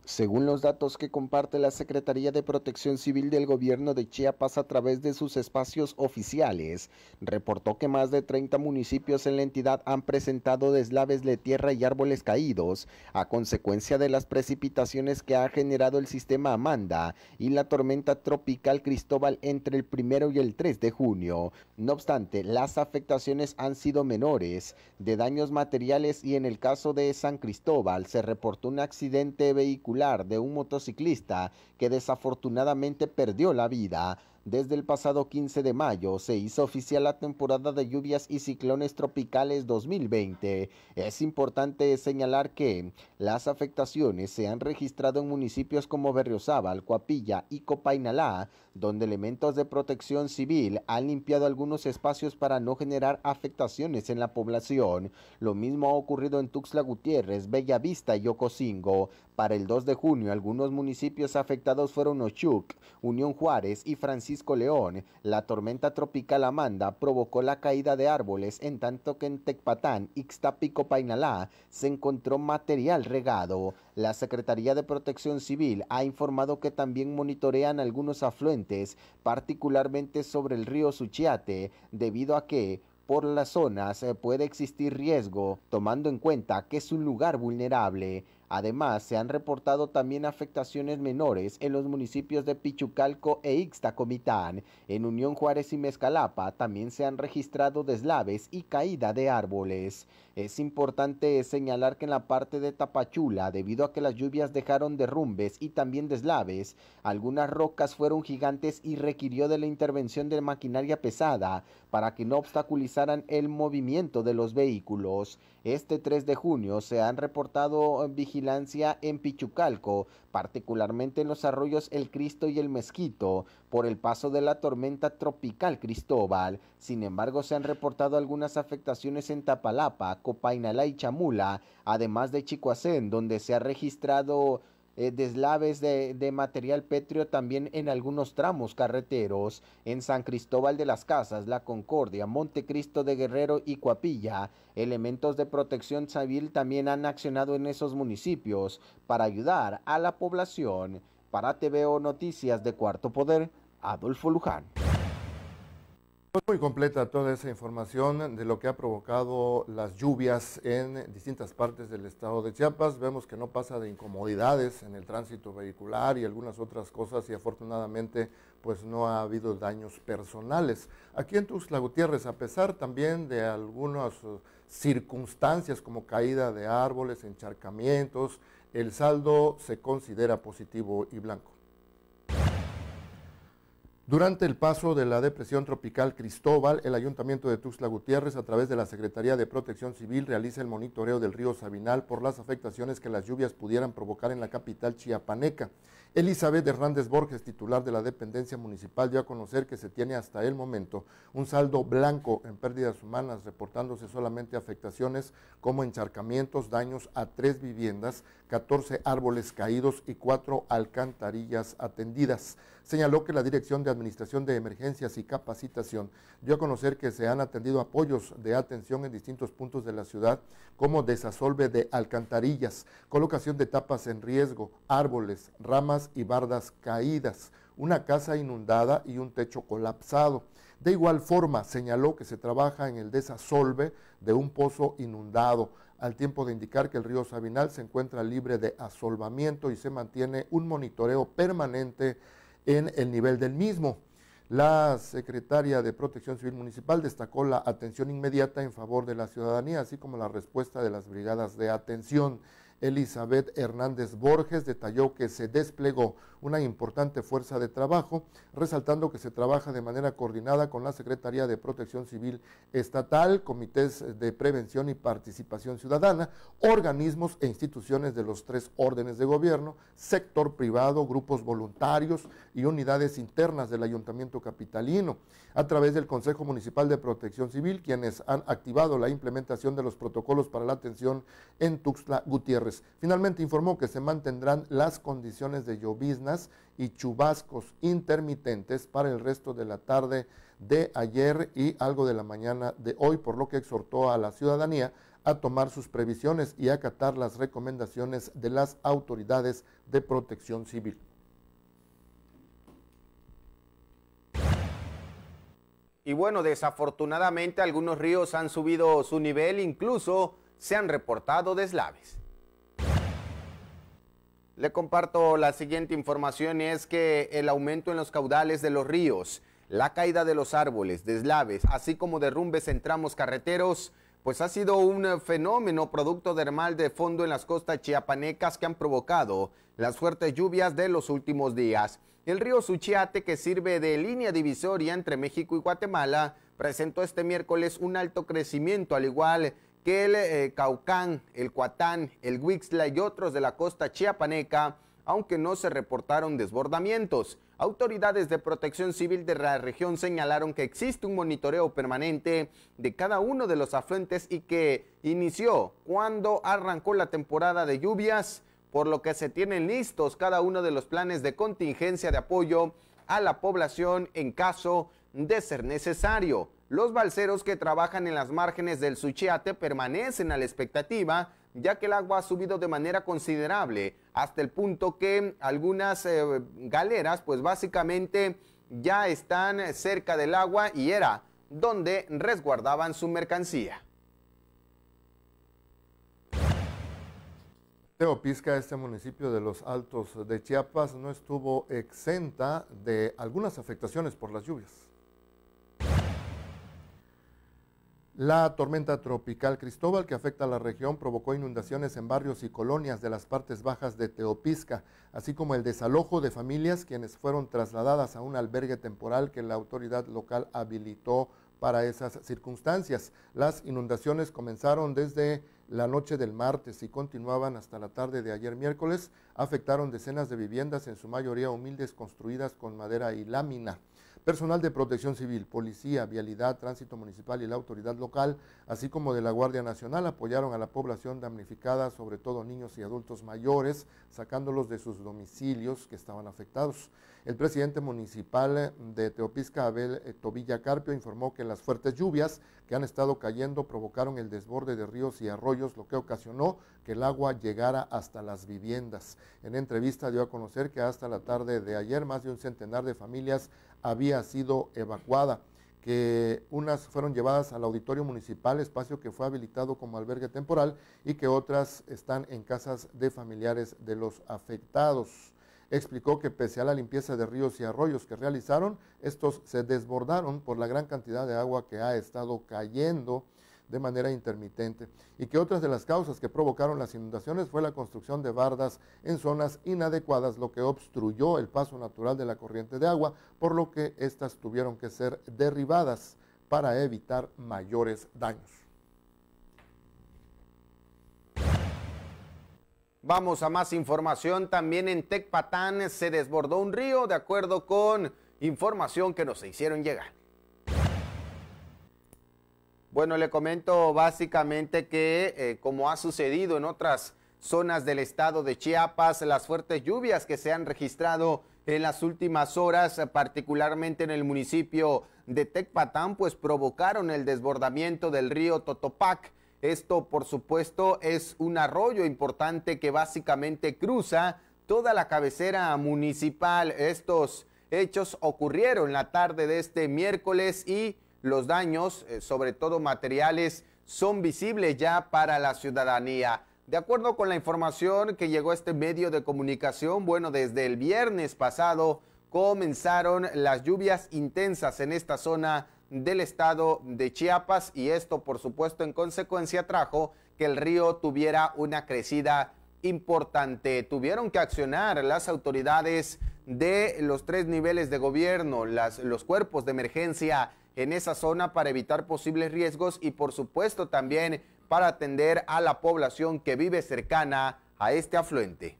Según los datos que comparte la Secretaría de Protección Civil del Gobierno de Chiapas a través de sus espacios oficiales, reportó que más de 30 municipios en la entidad han presentado deslaves de tierra y árboles caídos a consecuencia de las precipitaciones que ha generado el sistema Amanda y la tormenta tropical Cristóbal entre el 1 y el 3 de junio. No obstante, las afectaciones han sido menores de daños materiales y en el caso de San Cristóbal se reportó un accidente vehicular de un motociclista que desafortunadamente perdió la vida. Desde el pasado 15 de mayo se hizo oficial la temporada de lluvias y ciclones tropicales 2020. Es importante señalar que las afectaciones se han registrado en municipios como Berriozábal, Coapilla y Copainalá, donde elementos de protección civil han limpiado algunos espacios para no generar afectaciones en la población. Lo mismo ha ocurrido en Tuxtla Gutiérrez, Bellavista y Ocosingo. Para el 2 de junio, algunos municipios afectados fueron Ochuc, Unión Juárez y Francisco León. La tormenta tropical Amanda provocó la caída de árboles, en tanto que en Tecpatán, Ixtapa y Copainalá se encontró material regado. La Secretaría de Protección Civil ha informado que también monitorean algunos afluentes, particularmente sobre el río Suchiate, debido a que por las zonas puede existir riesgo, tomando en cuenta que es un lugar vulnerable. Además, se han reportado también afectaciones menores en los municipios de Pichucalco e Ixtacomitán. En Unión Juárez y Mezcalapa también se han registrado deslaves y caída de árboles. Es importante señalar que en la parte de Tapachula, debido a que las lluvias dejaron derrumbes y también deslaves, algunas rocas fueron gigantes y requirió de la intervención de maquinaria pesada para que no obstaculizaran el movimiento de los vehículos. Este 3 de junio se han reportado vigilancia en Pichucalco, particularmente en los arroyos El Cristo y El Mezquito, por el paso de la tormenta tropical Cristóbal. Sin embargo, se han reportado algunas afectaciones en Tapalapa, Copainalá y Chamula, además de Chicoacén, donde se ha registrado deslaves de material pétreo también en algunos tramos carreteros. En San Cristóbal de las Casas, La Concordia, Montecristo de Guerrero y Coapilla, elementos de protección civil también han accionado en esos municipios para ayudar a la población. Para TVO Noticias de Cuarto Poder, Adolfo Luján. Muy completa toda esa información de lo que ha provocado las lluvias en distintas partes del estado de Chiapas. Vemos que no pasa de incomodidades en el tránsito vehicular y algunas otras cosas, y afortunadamente pues no ha habido daños personales. Aquí en Tuxtla Gutiérrez, a pesar también de algunas circunstancias como caída de árboles, encharcamientos, el saldo se considera positivo y blanco. Durante el paso de la depresión tropical Cristóbal, el Ayuntamiento de Tuxtla Gutiérrez, a través de la Secretaría de Protección Civil, realiza el monitoreo del río Sabinal por las afectaciones que las lluvias pudieran provocar en la capital chiapaneca. Elizabeth Hernández Borges, titular de la dependencia municipal, dio a conocer que se tiene hasta el momento un saldo blanco en pérdidas humanas, reportándose solamente afectaciones como encharcamientos, daños a 3 viviendas, 14 árboles caídos y 4 alcantarillas atendidas. Señaló que la Dirección de Administración de Emergencias y Capacitación dio a conocer que se han atendido apoyos de atención en distintos puntos de la ciudad, como desasolve de alcantarillas, colocación de tapas en riesgo, árboles, ramas y bardas caídas, una casa inundada y un techo colapsado. De igual forma, señaló que se trabaja en el desasolve de un pozo inundado, al tiempo de indicar que el río Sabinal se encuentra libre de asolvamiento y se mantiene un monitoreo permanente en el nivel del mismo. La secretaria de Protección Civil Municipal destacó la atención inmediata en favor de la ciudadanía, así como la respuesta de las brigadas de atención. Elizabeth Hernández Borges detalló que se desplegó una importante fuerza de trabajo, resaltando que se trabaja de manera coordinada con la Secretaría de Protección Civil Estatal, comités de prevención y participación ciudadana, organismos e instituciones de los 3 órdenes de gobierno, sector privado, grupos voluntarios y unidades internas del Ayuntamiento capitalino, a través del Consejo Municipal de Protección Civil, quienes han activado la implementación de los protocolos para la atención en Tuxtla Gutiérrez. Finalmente informó que se mantendrán las condiciones de lloviznas y chubascos intermitentes para el resto de la tarde de ayer y algo de la mañana de hoy, por lo que exhortó a la ciudadanía a tomar sus previsiones y acatar las recomendaciones de las autoridades de protección civil. Y bueno, desafortunadamente algunos ríos han subido su nivel, incluso se han reportado deslaves. Le comparto la siguiente información, es que el aumento en los caudales de los ríos, la caída de los árboles, deslaves, así como derrumbes en tramos carreteros, pues ha sido un fenómeno producto del mal de fondo en las costas chiapanecas que han provocado las fuertes lluvias de los últimos días. El río Suchiate, que sirve de línea divisoria entre México y Guatemala, presentó este miércoles un alto crecimiento, al igual que el Caucán, el Cuatán, el Huixla y otros de la costa chiapaneca, aunque no se reportaron desbordamientos. Autoridades de protección civil de la región señalaron que existe un monitoreo permanente de cada uno de los afluentes y que inició cuando arrancó la temporada de lluvias, por lo que se tienen listos cada uno de los planes de contingencia de apoyo a la población en caso de ser necesario. Los balseros que trabajan en las márgenes del Suchiate permanecen a la expectativa, ya que el agua ha subido de manera considerable, hasta el punto que algunas galeras pues básicamente ya están cerca del agua y era donde resguardaban su mercancía. Teopisca, este municipio de los Altos de Chiapas, no estuvo exenta de algunas afectaciones por las lluvias. La tormenta tropical Cristóbal, que afecta a la región, provocó inundaciones en barrios y colonias de las partes bajas de Teopisca, así como el desalojo de familias quienes fueron trasladadas a un albergue temporal que la autoridad local habilitó para esas circunstancias. Las inundaciones comenzaron desde la noche del martes y continuaban hasta la tarde de ayer miércoles. Afectaron decenas de viviendas, en su mayoría humildes, construidas con madera y lámina. Personal de protección civil, policía, vialidad, tránsito municipal y la autoridad local, así como de la Guardia Nacional, apoyaron a la población damnificada, sobre todo niños y adultos mayores, sacándolos de sus domicilios que estaban afectados. El presidente municipal de Teopisca, Abel Tobilla Carpio, informó que las fuertes lluvias que han estado cayendo provocaron el desborde de ríos y arroyos, lo que ocasionó que el agua llegara hasta las viviendas. En entrevista dio a conocer que hasta la tarde de ayer más de un centenar de familias había sido evacuada, que unas fueron llevadas al auditorio municipal, espacio que fue habilitado como albergue temporal, y que otras están en casas de familiares de los afectados. Explicó que pese a la limpieza de ríos y arroyos que realizaron, estos se desbordaron por la gran cantidad de agua que ha estado cayendo de manera intermitente, y que otras de las causas que provocaron las inundaciones fue la construcción de bardas en zonas inadecuadas, lo que obstruyó el paso natural de la corriente de agua, por lo que estas tuvieron que ser derribadas para evitar mayores daños. Vamos a más información. También en Tecpatán se desbordó un río, de acuerdo con información que nos hicieron llegar. Bueno, le comento básicamente que como ha sucedido en otras zonas del estado de Chiapas, las fuertes lluvias que se han registrado en las últimas horas, particularmente en el municipio de Tecpatán, pues provocaron el desbordamiento del río Totopac. Esto, por supuesto, es un arroyo importante que básicamente cruza toda la cabecera municipal. Estos hechos ocurrieron la tarde de este miércoles y los daños, sobre todo materiales, son visibles ya para la ciudadanía. De acuerdo con la información que llegó a este medio de comunicación, bueno, desde el viernes pasado comenzaron las lluvias intensas en esta zona del estado de Chiapas, y esto, por supuesto, en consecuencia trajo que el río tuviera una crecida importante. Tuvieron que accionar las autoridades de los 3 niveles de gobierno, los cuerpos de emergencia en esa zona para evitar posibles riesgos y, por supuesto, también para atender a la población que vive cercana a este afluente.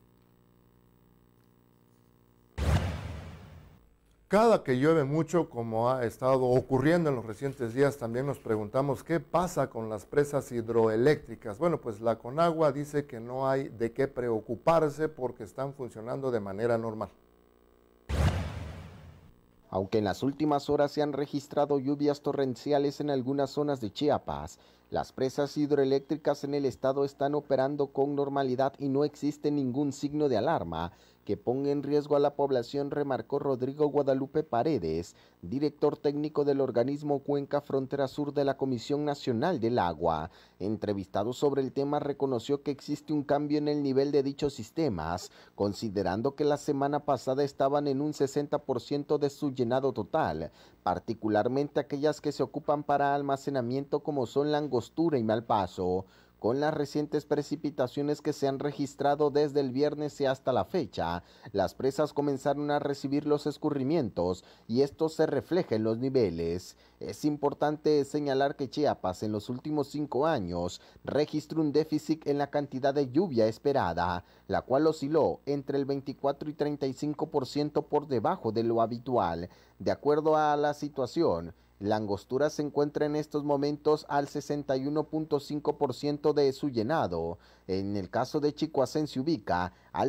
Cada que llueve mucho, como ha estado ocurriendo en los recientes días, también nos preguntamos qué pasa con las presas hidroeléctricas. Bueno, pues la Conagua dice que no hay de qué preocuparse porque están funcionando de manera normal. Aunque en las últimas horas se han registrado lluvias torrenciales en algunas zonas de Chiapas, las presas hidroeléctricas en el estado están operando con normalidad y no existe ningún signo de alarma que ponga en riesgo a la población, remarcó Rodrigo Guadalupe Paredes, director técnico del organismo Cuenca Frontera Sur de la Comisión Nacional del Agua. Entrevistado sobre el tema, reconoció que existe un cambio en el nivel de dichos sistemas, considerando que la semana pasada estaban en un 60% de su llenado total, particularmente aquellas que se ocupan para almacenamiento como son La Angostura y Malpaso. Con las recientes precipitaciones que se han registrado desde el viernes y hasta la fecha, las presas comenzaron a recibir los escurrimientos y esto se refleja en los niveles. Es importante señalar que Chiapas en los últimos 5 años registró un déficit en la cantidad de lluvia esperada, la cual osciló entre el 24 y 35% por debajo de lo habitual. De acuerdo a la situación, La Angostura se encuentra en estos momentos al 61.5% de su llenado. En el caso de Chicoacén se ubica al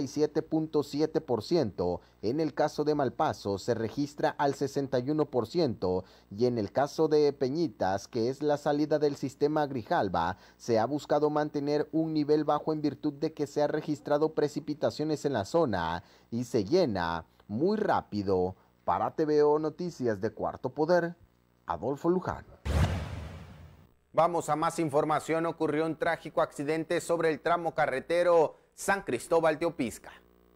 97.7%. En el caso de Malpaso se registra al 61%. Y en el caso de Peñitas, que es la salida del sistema Grijalba, se ha buscado mantener un nivel bajo en virtud de que se ha registrado precipitaciones en la zona y se llena muy rápido. Para TVO Noticias de Cuarto Poder, Adolfo Luján. Vamos a más información. Ocurrió un trágico accidente sobre el tramo carretero San Cristóbal de Opisca.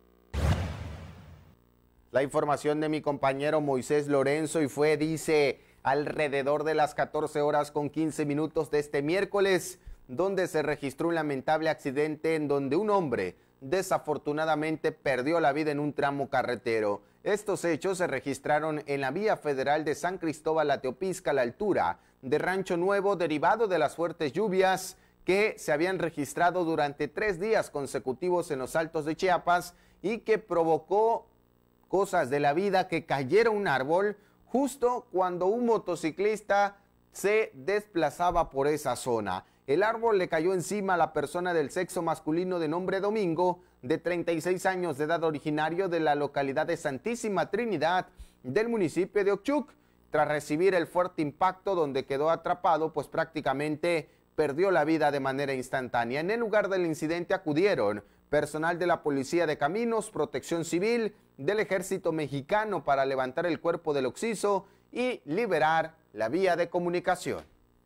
La información de mi compañero Moisés Lorenzo y dice, alrededor de las 14 horas con 15 minutos de este miércoles, donde se registró un lamentable accidente en donde un hombre desafortunadamente perdió la vida en un tramo carretero. Estos hechos se registraron en la vía federal de San Cristóbal a Teopisca, a la altura de Rancho Nuevo, derivado de las fuertes lluvias que se habían registrado durante 3 días consecutivos en los altos de Chiapas y que provocó cosas de la vida, que cayera un árbol justo cuando un motociclista se desplazaba por esa zona. El árbol le cayó encima a la persona del sexo masculino de nombre Domingo, de 36 años de edad, originario de la localidad de Santísima Trinidad del municipio de Ochuc. Tras recibir el fuerte impacto, donde quedó atrapado, pues prácticamente perdió la vida de manera instantánea. En el lugar del incidente acudieron personal de la Policía de Caminos, Protección Civil, del Ejército Mexicano para levantar el cuerpo del occiso y liberar la vía de comunicación.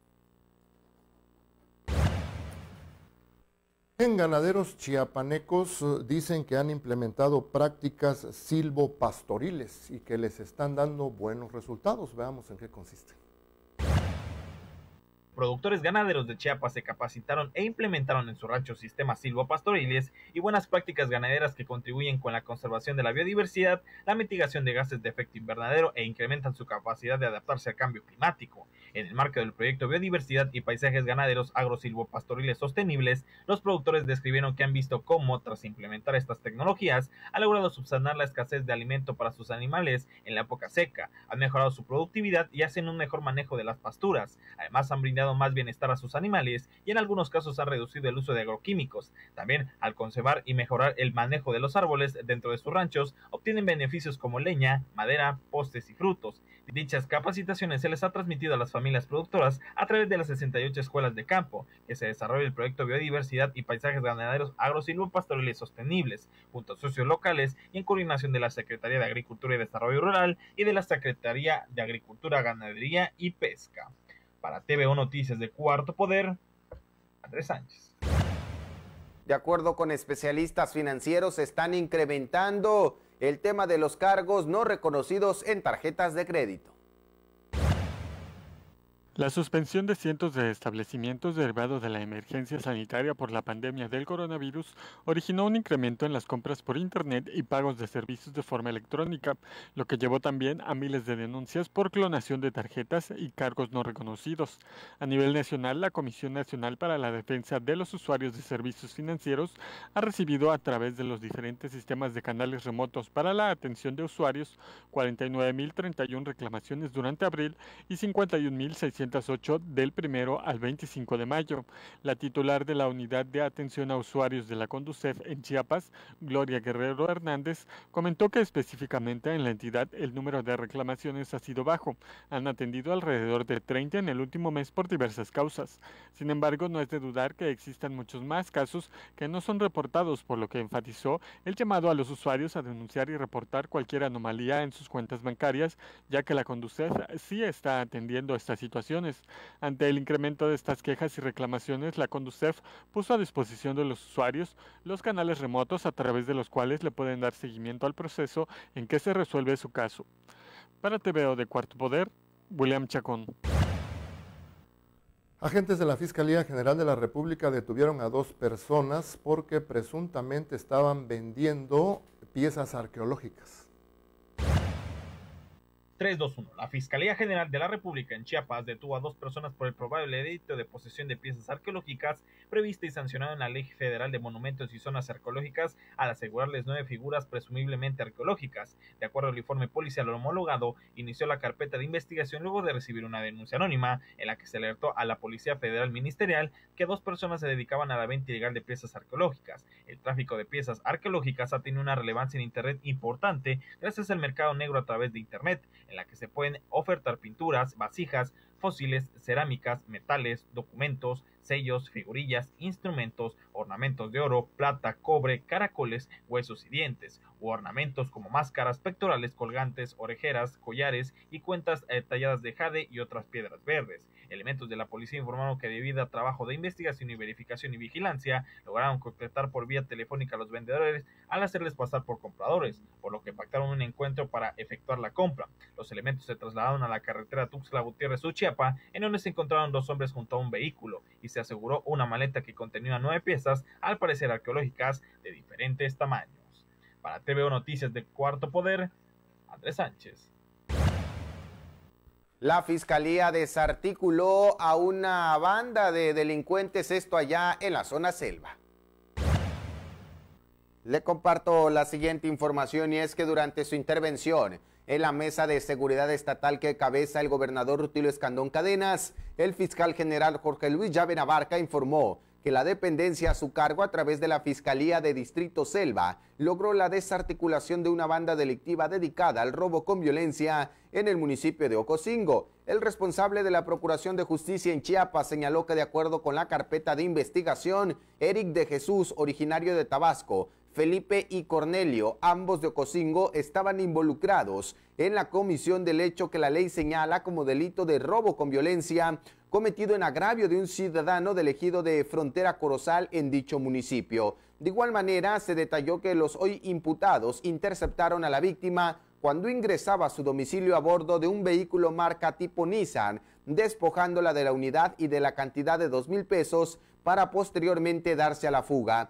En ganaderos chiapanecos dicen que han implementado prácticas silvopastoriles y que les están dando buenos resultados. Veamos en qué consiste. Productores ganaderos de Chiapas se capacitaron e implementaron en su rancho sistemas silvopastoriles y buenas prácticas ganaderas que contribuyen con la conservación de la biodiversidad, la mitigación de gases de efecto invernadero e incrementan su capacidad de adaptarse al cambio climático. En el marco del proyecto Biodiversidad y Paisajes Ganaderos Agrosilvopastoriles Sostenibles, los productores describieron que han visto cómo, tras implementar estas tecnologías, ha logrado subsanar la escasez de alimento para sus animales en la época seca, han mejorado su productividad y hacen un mejor manejo de las pasturas. Además, han brindado más bienestar a sus animales y en algunos casos han reducido el uso de agroquímicos. También, al conservar y mejorar el manejo de los árboles dentro de sus ranchos, obtienen beneficios como leña, madera, postes y frutos. Dichas capacitaciones se les ha transmitido a las familias productoras a través de las 68 escuelas de campo que se desarrolla el proyecto Biodiversidad y Paisajes Ganaderos Agrosilvopastoriles Sostenibles, junto a socios locales y en coordinación de la Secretaría de Agricultura y Desarrollo Rural y de la Secretaría de Agricultura, Ganadería y Pesca. Para TVO Noticias de Cuarto Poder, Andrés Sánchez. De acuerdo con especialistas financieros, están incrementando el tema de los cargos no reconocidos en tarjetas de crédito. La suspensión de cientos de establecimientos derivado de la emergencia sanitaria por la pandemia del coronavirus originó un incremento en las compras por Internet y pagos de servicios de forma electrónica, lo que llevó también a miles de denuncias por clonación de tarjetas y cargos no reconocidos. A nivel nacional, la Comisión Nacional para la Defensa de los Usuarios de Servicios Financieros ha recibido a través de los diferentes sistemas de canales remotos para la atención de usuarios 49.031 reclamaciones durante abril y 51.600 208 del 1 al 25 de mayo. La titular de la Unidad de Atención a Usuarios de la Conducef en Chiapas, Gloria Guerrero Hernández, comentó que específicamente en la entidad el número de reclamaciones ha sido bajo. Han atendido alrededor de 30 en el último mes por diversas causas. Sin embargo, no es de dudar que existan muchos más casos que no son reportados, por lo que enfatizó el llamado a los usuarios a denunciar y reportar cualquier anomalía en sus cuentas bancarias, ya que la Conducef sí está atendiendo estas situaciones. Ante el incremento de estas quejas y reclamaciones, la Conducef puso a disposición de los usuarios los canales remotos a través de los cuales le pueden dar seguimiento al proceso en que se resuelve su caso. Para TVO de Cuarto Poder, William Chacón. Agentes de la Fiscalía General de la República detuvieron a 2 personas porque presuntamente estaban vendiendo piezas arqueológicas. 321. La Fiscalía General de la República en Chiapas detuvo a 2 personas por el probable delito de posesión de piezas arqueológicas prevista y sancionada en la Ley Federal de Monumentos y Zonas Arqueológicas al asegurarles 9 figuras presumiblemente arqueológicas. De acuerdo al informe policial homologado, inició la carpeta de investigación luego de recibir una denuncia anónima en la que se alertó a la Policía Federal Ministerial que 2 personas se dedicaban a la venta ilegal de piezas arqueológicas. El tráfico de piezas arqueológicas ha tenido una relevancia en Internet importante gracias al mercado negro a través de Internet, en la que se pueden ofertar pinturas, vasijas, fósiles, cerámicas, metales, documentos, sellos, figurillas, instrumentos, ornamentos de oro, plata, cobre, caracoles, huesos y dientes, u ornamentos como máscaras, pectorales colgantes, orejeras, collares y cuentas talladas de jade y otras piedras verdes. Elementos de la policía informaron que debido a trabajo de investigación y verificación y vigilancia, lograron concretar por vía telefónica a los vendedores al hacerles pasar por compradores, por lo que pactaron un encuentro para efectuar la compra. Los elementos se trasladaron a la carretera Tuxtla Gutiérrez-Uchiapa, en donde se encontraron 2 hombres junto a un vehículo, y se aseguró una maleta que contenía 9 piezas, al parecer arqueológicas, de diferentes tamaños. Para TVO Noticias de Cuarto Poder, Andrés Sánchez. La Fiscalía desarticuló a una banda de delincuentes, esto allá en la zona selva. Le comparto la siguiente información, y es que durante su intervención en la mesa de seguridad estatal que cabeza el gobernador Rutilio Escandón Cadenas, el fiscal general Jorge Luis Llave Navarca informó que la dependencia a su cargo a través de la Fiscalía de Distrito Selva logró la desarticulación de una banda delictiva dedicada al robo con violencia en el municipio de Ocosingo. El responsable de la Procuración de Justicia en Chiapas señaló que de acuerdo con la carpeta de investigación, Eric de Jesús, originario de Tabasco, Felipe y Cornelio, ambos de Ocosingo, estaban involucrados en la comisión del hecho que la ley señala como delito de robo con violencia cometido en agravio de un ciudadano del ejido de Frontera Corozal en dicho municipio. De igual manera, se detalló que los hoy imputados interceptaron a la víctima cuando ingresaba a su domicilio a bordo de un vehículo marca tipo Nissan, despojándola de la unidad y de la cantidad de 2,000 pesos para posteriormente darse a la fuga.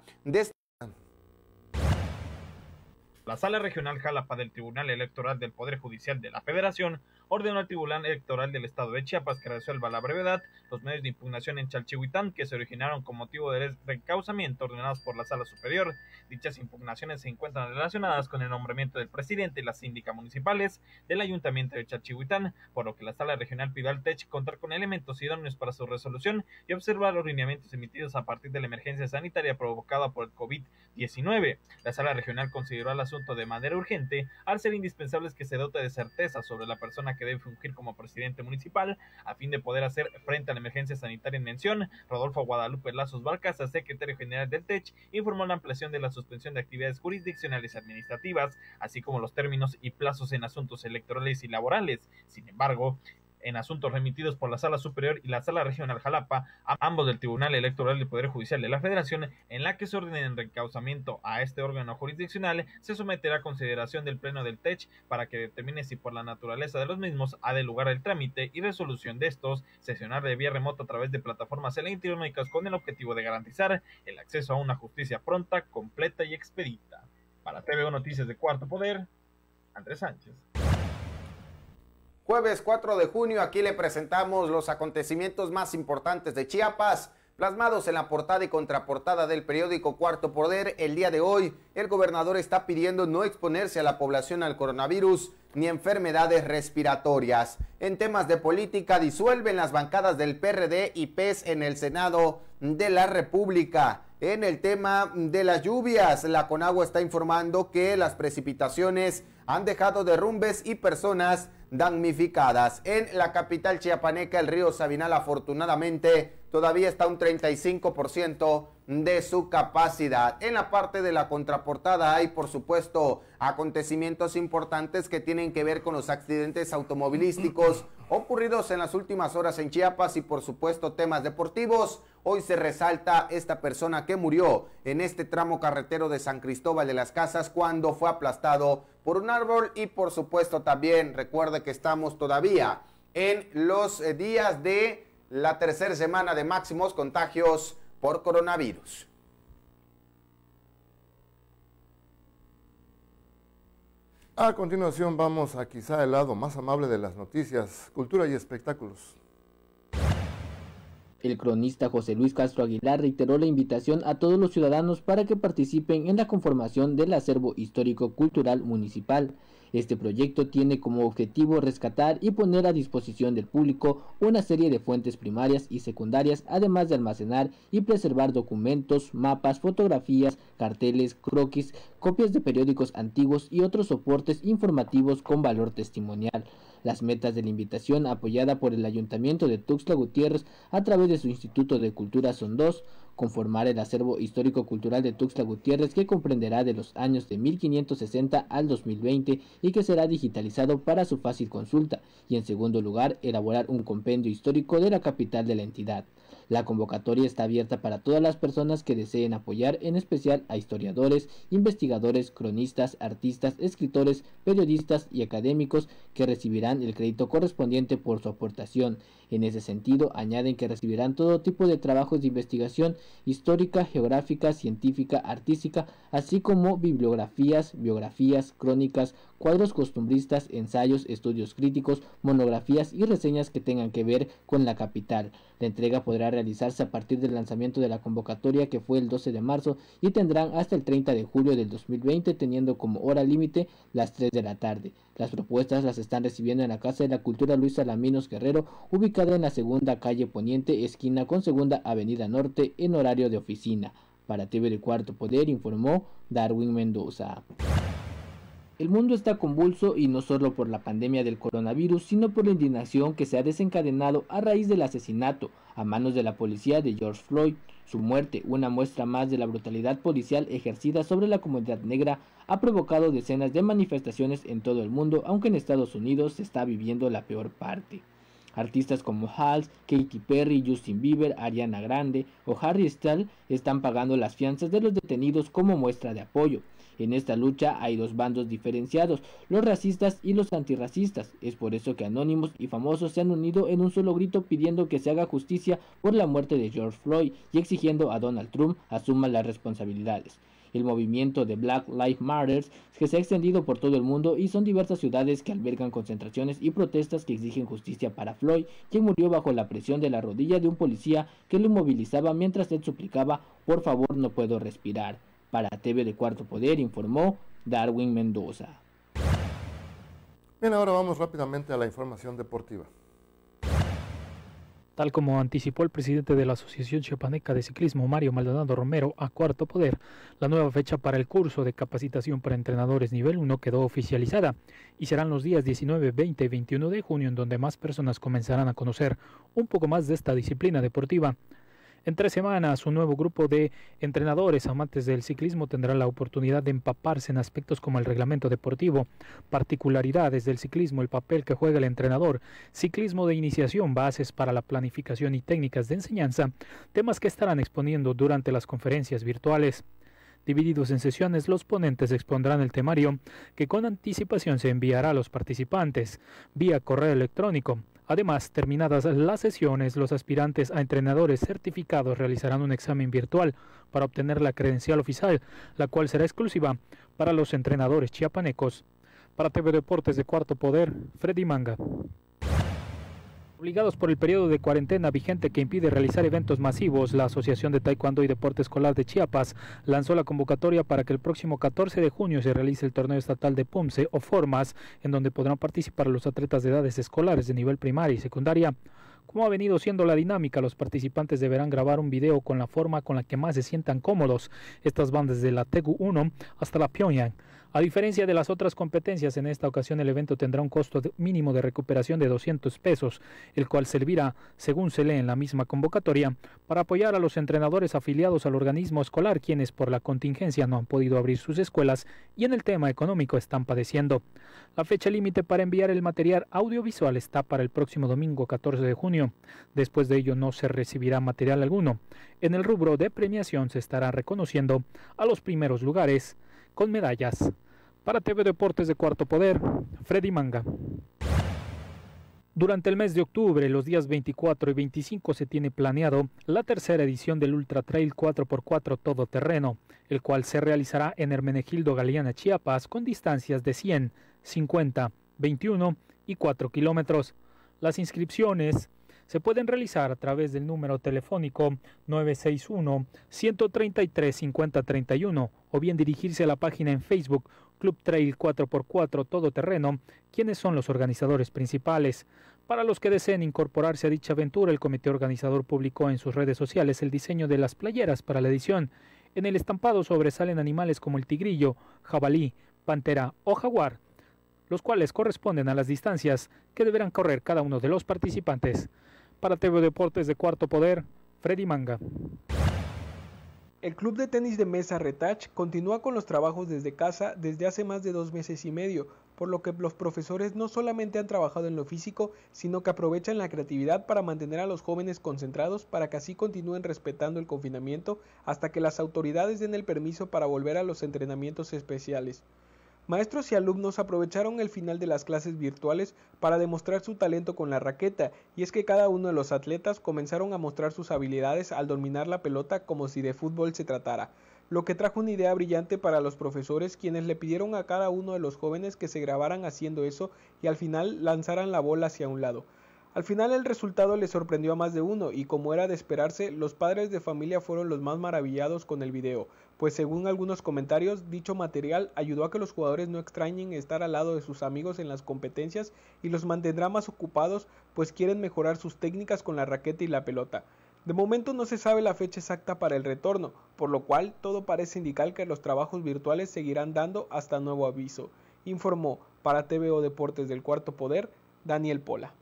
La Sala Regional Jalapa del Tribunal Electoral del Poder Judicial de la Federación ordenó al Tribunal Electoral del Estado de Chiapas que resuelva a la brevedad los medios de impugnación en Chalchihuitán que se originaron con motivo del reencauzamiento ordenados por la Sala Superior. Dichas impugnaciones se encuentran relacionadas con el nombramiento del presidente y las síndicas municipales del Ayuntamiento de Chalchihuitán, por lo que la Sala Regional pidió al TECH contar con elementos idóneos para su resolución y observar los lineamientos emitidos a partir de la emergencia sanitaria provocada por el COVID-19. La Sala Regional consideró el asunto de manera urgente al ser indispensable que se dote de certeza sobre la persona que debe fungir como presidente municipal a fin de poder hacer frente a la emergencia sanitaria en mención. Rodolfo Guadalupe Lazos Balcázar, secretario general del TECH, informó la ampliación de la suspensión de actividades jurisdiccionales y administrativas, así como los términos y plazos en asuntos electorales y laborales. Sin embargo, en asuntos remitidos por la Sala Superior y la Sala Regional Jalapa, ambos del Tribunal Electoral del Poder Judicial de la Federación, en la que se ordene el reencauzamiento a este órgano jurisdiccional, se someterá a consideración del Pleno del TECH para que determine si por la naturaleza de los mismos ha de lugar el trámite y resolución de estos, sesionar de vía remota a través de plataformas electrónicas con el objetivo de garantizar el acceso a una justicia pronta, completa y expedita. Para TVO Noticias de Cuarto Poder, Andrés Sánchez. Jueves 4 de junio, aquí le presentamos los acontecimientos más importantes de Chiapas, plasmados en la portada y contraportada del periódico Cuarto Poder. El día de hoy, el gobernador está pidiendo no exponerse a la población al coronavirus ni enfermedades respiratorias. En temas de política, disuelven las bancadas del PRD y PES en el Senado de la República. En el tema de las lluvias, la Conagua está informando que las precipitaciones han dejado derrumbes y personas damnificadas. En la capital chiapaneca, el río Sabinal, afortunadamente, todavía está un 35% de su capacidad. En la parte de la contraportada hay, por supuesto, acontecimientos importantes que tienen que ver con los accidentes automovilísticos ocurridos en las últimas horas en Chiapas y, por supuesto, temas deportivos. Hoy se resalta esta persona que murió en este tramo carretero de San Cristóbal de las Casas cuando fue aplastado por un árbol y, por supuesto, también recuerde que estamos todavía en los días de la tercera semana de máximos contagios por coronavirus. A continuación vamos a quizá el lado más amable de las noticias, cultura y espectáculos. El cronista José Luis Castro Aguilar reiteró la invitación a todos los ciudadanos para que participen en la conformación del acervo histórico-cultural municipal. Este proyecto tiene como objetivo rescatar y poner a disposición del público una serie de fuentes primarias y secundarias, además de almacenar y preservar documentos, mapas, fotografías, carteles, croquis, copias de periódicos antiguos y otros soportes informativos con valor testimonial. Las metas de la invitación, apoyada por el Ayuntamiento de Tuxtla Gutiérrez a través de su Instituto de Cultura, son dos: conformar el acervo histórico-cultural de Tuxtla Gutiérrez, que comprenderá de los años de 1560 al 2020 y que será digitalizado para su fácil consulta, y en segundo lugar, elaborar un compendio histórico de la capital de la entidad. La convocatoria está abierta para todas las personas que deseen apoyar, en especial a historiadores, investigadores, cronistas, artistas, escritores, periodistas y académicos, que recibirán el crédito correspondiente por su aportación. En ese sentido, añaden que recibirán todo tipo de trabajos de investigación histórica, geográfica, científica, artística, así como bibliografías, biografías, crónicas, cuadros costumbristas, ensayos, estudios críticos, monografías y reseñas que tengan que ver con la capital. La entrega podrá realizarse a partir del lanzamiento de la convocatoria, que fue el 12 de marzo, y tendrán hasta el 30 de julio del 2020, teniendo como hora límite las 3 de la tarde. Las propuestas las están recibiendo en la Casa de la Cultura Luis Alaminos Guerrero, ubicada en la segunda calle Poniente, esquina con segunda avenida Norte, en horario de oficina. Para TV de Cuarto Poder, informó Darwin Mendoza. El mundo está convulso, y no solo por la pandemia del coronavirus, sino por la indignación que se ha desencadenado a raíz del asesinato a manos de la policía de George Floyd. Su muerte, una muestra más de la brutalidad policial ejercida sobre la comunidad negra, ha provocado decenas de manifestaciones en todo el mundo, aunque en Estados Unidos se está viviendo la peor parte. Artistas como Halsey, Katy Perry, Justin Bieber, Ariana Grande o Harry Styles están pagando las fianzas de los detenidos como muestra de apoyo. En esta lucha hay dos bandos diferenciados, los racistas y los antirracistas. Es por eso que anónimos y famosos se han unido en un solo grito pidiendo que se haga justicia por la muerte de George Floyd y exigiendo a Donald Trump asuma las responsabilidades. El movimiento de Black Lives Matter, que se ha extendido por todo el mundo, y son diversas ciudades que albergan concentraciones y protestas que exigen justicia para Floyd, quien murió bajo la presión de la rodilla de un policía que lo inmovilizaba mientras él suplicaba: "Por favor, no puedo respirar". Para TV de Cuarto Poder, informó Darwin Mendoza. Bien, ahora vamos rápidamente a la información deportiva. Tal como anticipó el presidente de la Asociación Chiapaneca de Ciclismo, Mario Maldonado Romero, a Cuarto Poder, la nueva fecha para el curso de capacitación para entrenadores nivel 1 quedó oficializada y serán los días 19, 20 y 21 de junio, en donde más personas comenzarán a conocer un poco más de esta disciplina deportiva. En 3 semanas, un nuevo grupo de entrenadores amantes del ciclismo tendrá la oportunidad de empaparse en aspectos como el reglamento deportivo, particularidades del ciclismo, el papel que juega el entrenador, ciclismo de iniciación, bases para la planificación y técnicas de enseñanza, temas que estarán exponiendo durante las conferencias virtuales. Divididos en sesiones, los ponentes expondrán el temario, que con anticipación se enviará a los participantes vía correo electrónico. Además, terminadas las sesiones, los aspirantes a entrenadores certificados realizarán un examen virtual para obtener la credencial oficial, la cual será exclusiva para los entrenadores chiapanecos. Para TV Deportes de Cuarto Poder, Freddy Manga. Obligados por el periodo de cuarentena vigente que impide realizar eventos masivos, la Asociación de Taekwondo y Deporte Escolar de Chiapas lanzó la convocatoria para que el próximo 14 de junio se realice el torneo estatal de PUMSE o Formas, en donde podrán participar los atletas de edades escolares de nivel primaria y secundaria. Como ha venido siendo la dinámica, los participantes deberán grabar un video con la forma con la que más se sientan cómodos. Estas van desde la Tegu 1 hasta la Pyongyang. A diferencia de las otras competencias, en esta ocasión el evento tendrá un costo mínimo de recuperación de 200 pesos, el cual servirá, según se lee en la misma convocatoria, para apoyar a los entrenadores afiliados al organismo escolar, quienes por la contingencia no han podido abrir sus escuelas y en el tema económico están padeciendo. La fecha límite para enviar el material audiovisual está para el próximo domingo 14 de junio. Después de ello no se recibirá material alguno. En el rubro de premiación se estará reconociendo a los primeros lugares con medallas. Para TV Deportes de Cuarto Poder, Freddy Manga. Durante el mes de octubre, los días 24 y 25 se tiene planeado la tercera edición del Ultra Trail 4x4 todoterreno, el cual se realizará en Hermenegildo Galeana, Chiapas, con distancias de 100, 50, 21 y 4 kilómetros. Las inscripciones se pueden realizar a través del número telefónico 961-133-5031 o bien dirigirse a la página en Facebook Club Trail 4x4 Todoterreno, quienes son los organizadores principales. Para los que deseen incorporarse a dicha aventura, el comité organizador publicó en sus redes sociales el diseño de las playeras para la edición. En el estampado sobresalen animales como el tigrillo, jabalí, pantera o jaguar, los cuales corresponden a las distancias que deberán correr cada uno de los participantes. Para TV Deportes de Cuarto Poder, Freddy Manga. El club de tenis de mesa Retouch continúa con los trabajos desde casa desde hace más de 2 meses y medio, por lo que los profesores no solamente han trabajado en lo físico, sino que aprovechan la creatividad para mantener a los jóvenes concentrados para que así continúen respetando el confinamiento hasta que las autoridades den el permiso para volver a los entrenamientos especiales. Maestros y alumnos aprovecharon el final de las clases virtuales para demostrar su talento con la raqueta, y es que cada uno de los atletas comenzaron a mostrar sus habilidades al dominar la pelota como si de fútbol se tratara, lo que trajo una idea brillante para los profesores, quienes le pidieron a cada uno de los jóvenes que se grabaran haciendo eso y al final lanzaran la bola hacia un lado. Al final el resultado le sorprendió a más de uno y, como era de esperarse, los padres de familia fueron los más maravillados con el video, pues según algunos comentarios, dicho material ayudó a que los jugadores no extrañen estar al lado de sus amigos en las competencias y los mantendrá más ocupados, pues quieren mejorar sus técnicas con la raqueta y la pelota. De momento no se sabe la fecha exacta para el retorno, por lo cual todo parece indicar que los trabajos virtuales seguirán dando hasta nuevo aviso, informó para TVO Deportes del Cuarto Poder, Daniel Pola.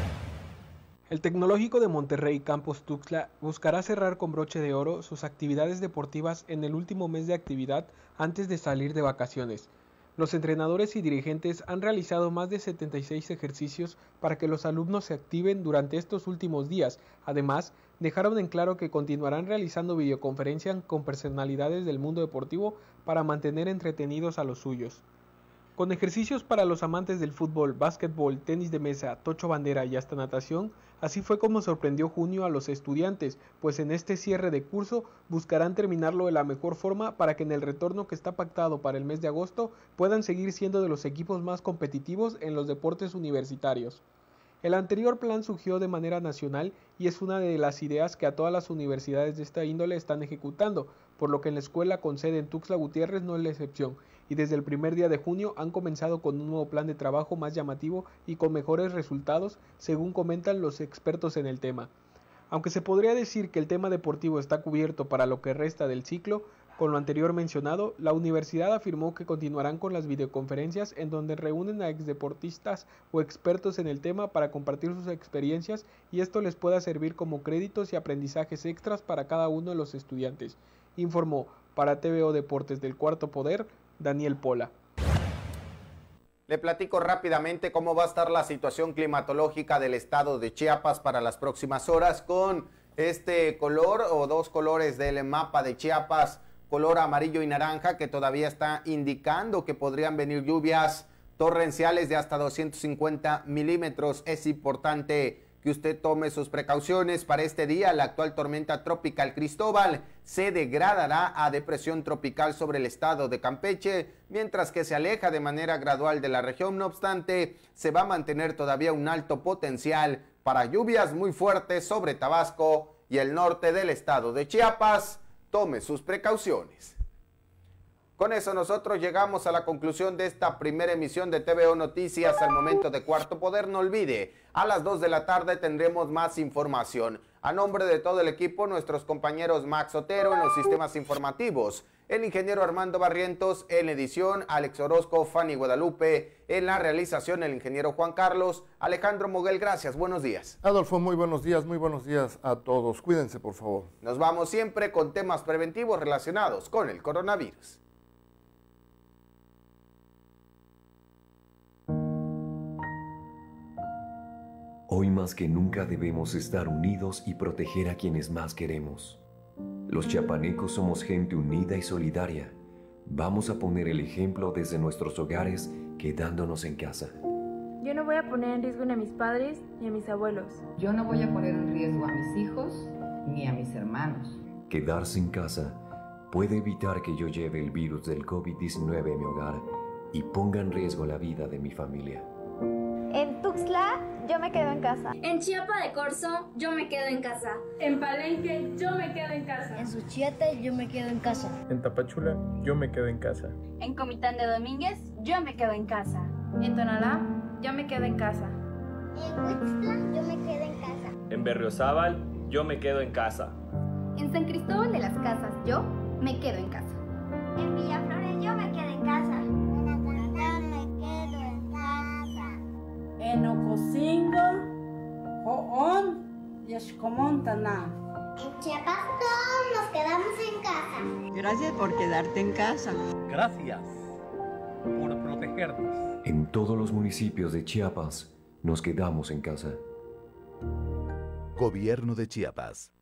El Tecnológico de Monterrey Campus Tuxtla buscará cerrar con broche de oro sus actividades deportivas en el último mes de actividad antes de salir de vacaciones. Los entrenadores y dirigentes han realizado más de 76 ejercicios para que los alumnos se activen durante estos últimos días. Además, dejaron en claro que continuarán realizando videoconferencias con personalidades del mundo deportivo para mantener entretenidos a los suyos. Con ejercicios para los amantes del fútbol, básquetbol, tenis de mesa, tocho bandera y hasta natación, así fue como sorprendió junio a los estudiantes, pues en este cierre de curso buscarán terminarlo de la mejor forma para que en el retorno que está pactado para el mes de agosto puedan seguir siendo de los equipos más competitivos en los deportes universitarios. El anterior plan surgió de manera nacional y es una de las ideas que a todas las universidades de esta índole están ejecutando, por lo que en la escuela con sede en Tuxtla Gutiérrez no es la excepción, y desde el primer día de junio han comenzado con un nuevo plan de trabajo más llamativo y con mejores resultados, según comentan los expertos en el tema. Aunque se podría decir que el tema deportivo está cubierto para lo que resta del ciclo, con lo anterior mencionado, la universidad afirmó que continuarán con las videoconferencias en donde reúnen a exdeportistas o expertos en el tema para compartir sus experiencias y esto les pueda servir como créditos y aprendizajes extras para cada uno de los estudiantes, informó para TVO Deportes del Cuarto Poder, Daniel Pola. Le platico rápidamente cómo va a estar la situación climatológica del estado de Chiapas para las próximas horas con este color o dos colores del mapa de Chiapas, color amarillo y naranja, que todavía está indicando que podrían venir lluvias torrenciales de hasta 250 milímetros. Es importante que usted tome sus precauciones. Para este día, la actual tormenta tropical Cristóbal se degradará a depresión tropical sobre el estado de Campeche, mientras que se aleja de manera gradual de la región. No obstante, se va a mantener todavía un alto potencial para lluvias muy fuertes sobre Tabasco y el norte del estado de Chiapas. Tome sus precauciones. Con eso nosotros llegamos a la conclusión de esta primera emisión de TVO Noticias al momento de Cuarto Poder. No olvide, a las 2 de la tarde tendremos más información. A nombre de todo el equipo, nuestros compañeros Max Otero en los sistemas informativos, el ingeniero Armando Barrientos en edición, Alex Orozco, Fanny Guadalupe en la realización, el ingeniero Juan Carlos, Alejandro Moguel, gracias, buenos días. Adolfo, muy buenos días a todos. Cuídense, por favor. Nos vamos siempre con temas preventivos relacionados con el coronavirus. Hoy más que nunca debemos estar unidos y proteger a quienes más queremos. Los chiapanecos somos gente unida y solidaria. Vamos a poner el ejemplo desde nuestros hogares, quedándonos en casa. Yo no voy a poner en riesgo ni a mis padres ni a mis abuelos. Yo no voy a poner en riesgo a mis hijos ni a mis hermanos. Quedarse en casa puede evitar que yo lleve el virus del COVID-19 a mi hogar y ponga en riesgo la vida de mi familia. En Tuxtla, yo me quedo en casa. En Chiapa de Corzo, yo me quedo en casa. En Palenque, yo me quedo en casa. En Suchiate, yo me quedo en casa. En Tapachula, yo me quedo en casa. En Comitán de Domínguez, yo me quedo en casa. En Tonalá, yo me quedo en casa. En Huixtla, yo me quedo en casa. En Berriozábal, yo me quedo en casa. En San Cristóbal de las Casas, yo me quedo en casa. En Villaflores, yo me quedo en casa. En Ocosingo, Joón y Xcomontana. En Chiapas todos nos quedamos en casa. Gracias por quedarte en casa. Gracias por protegernos. En todos los municipios de Chiapas nos quedamos en casa. Gobierno de Chiapas.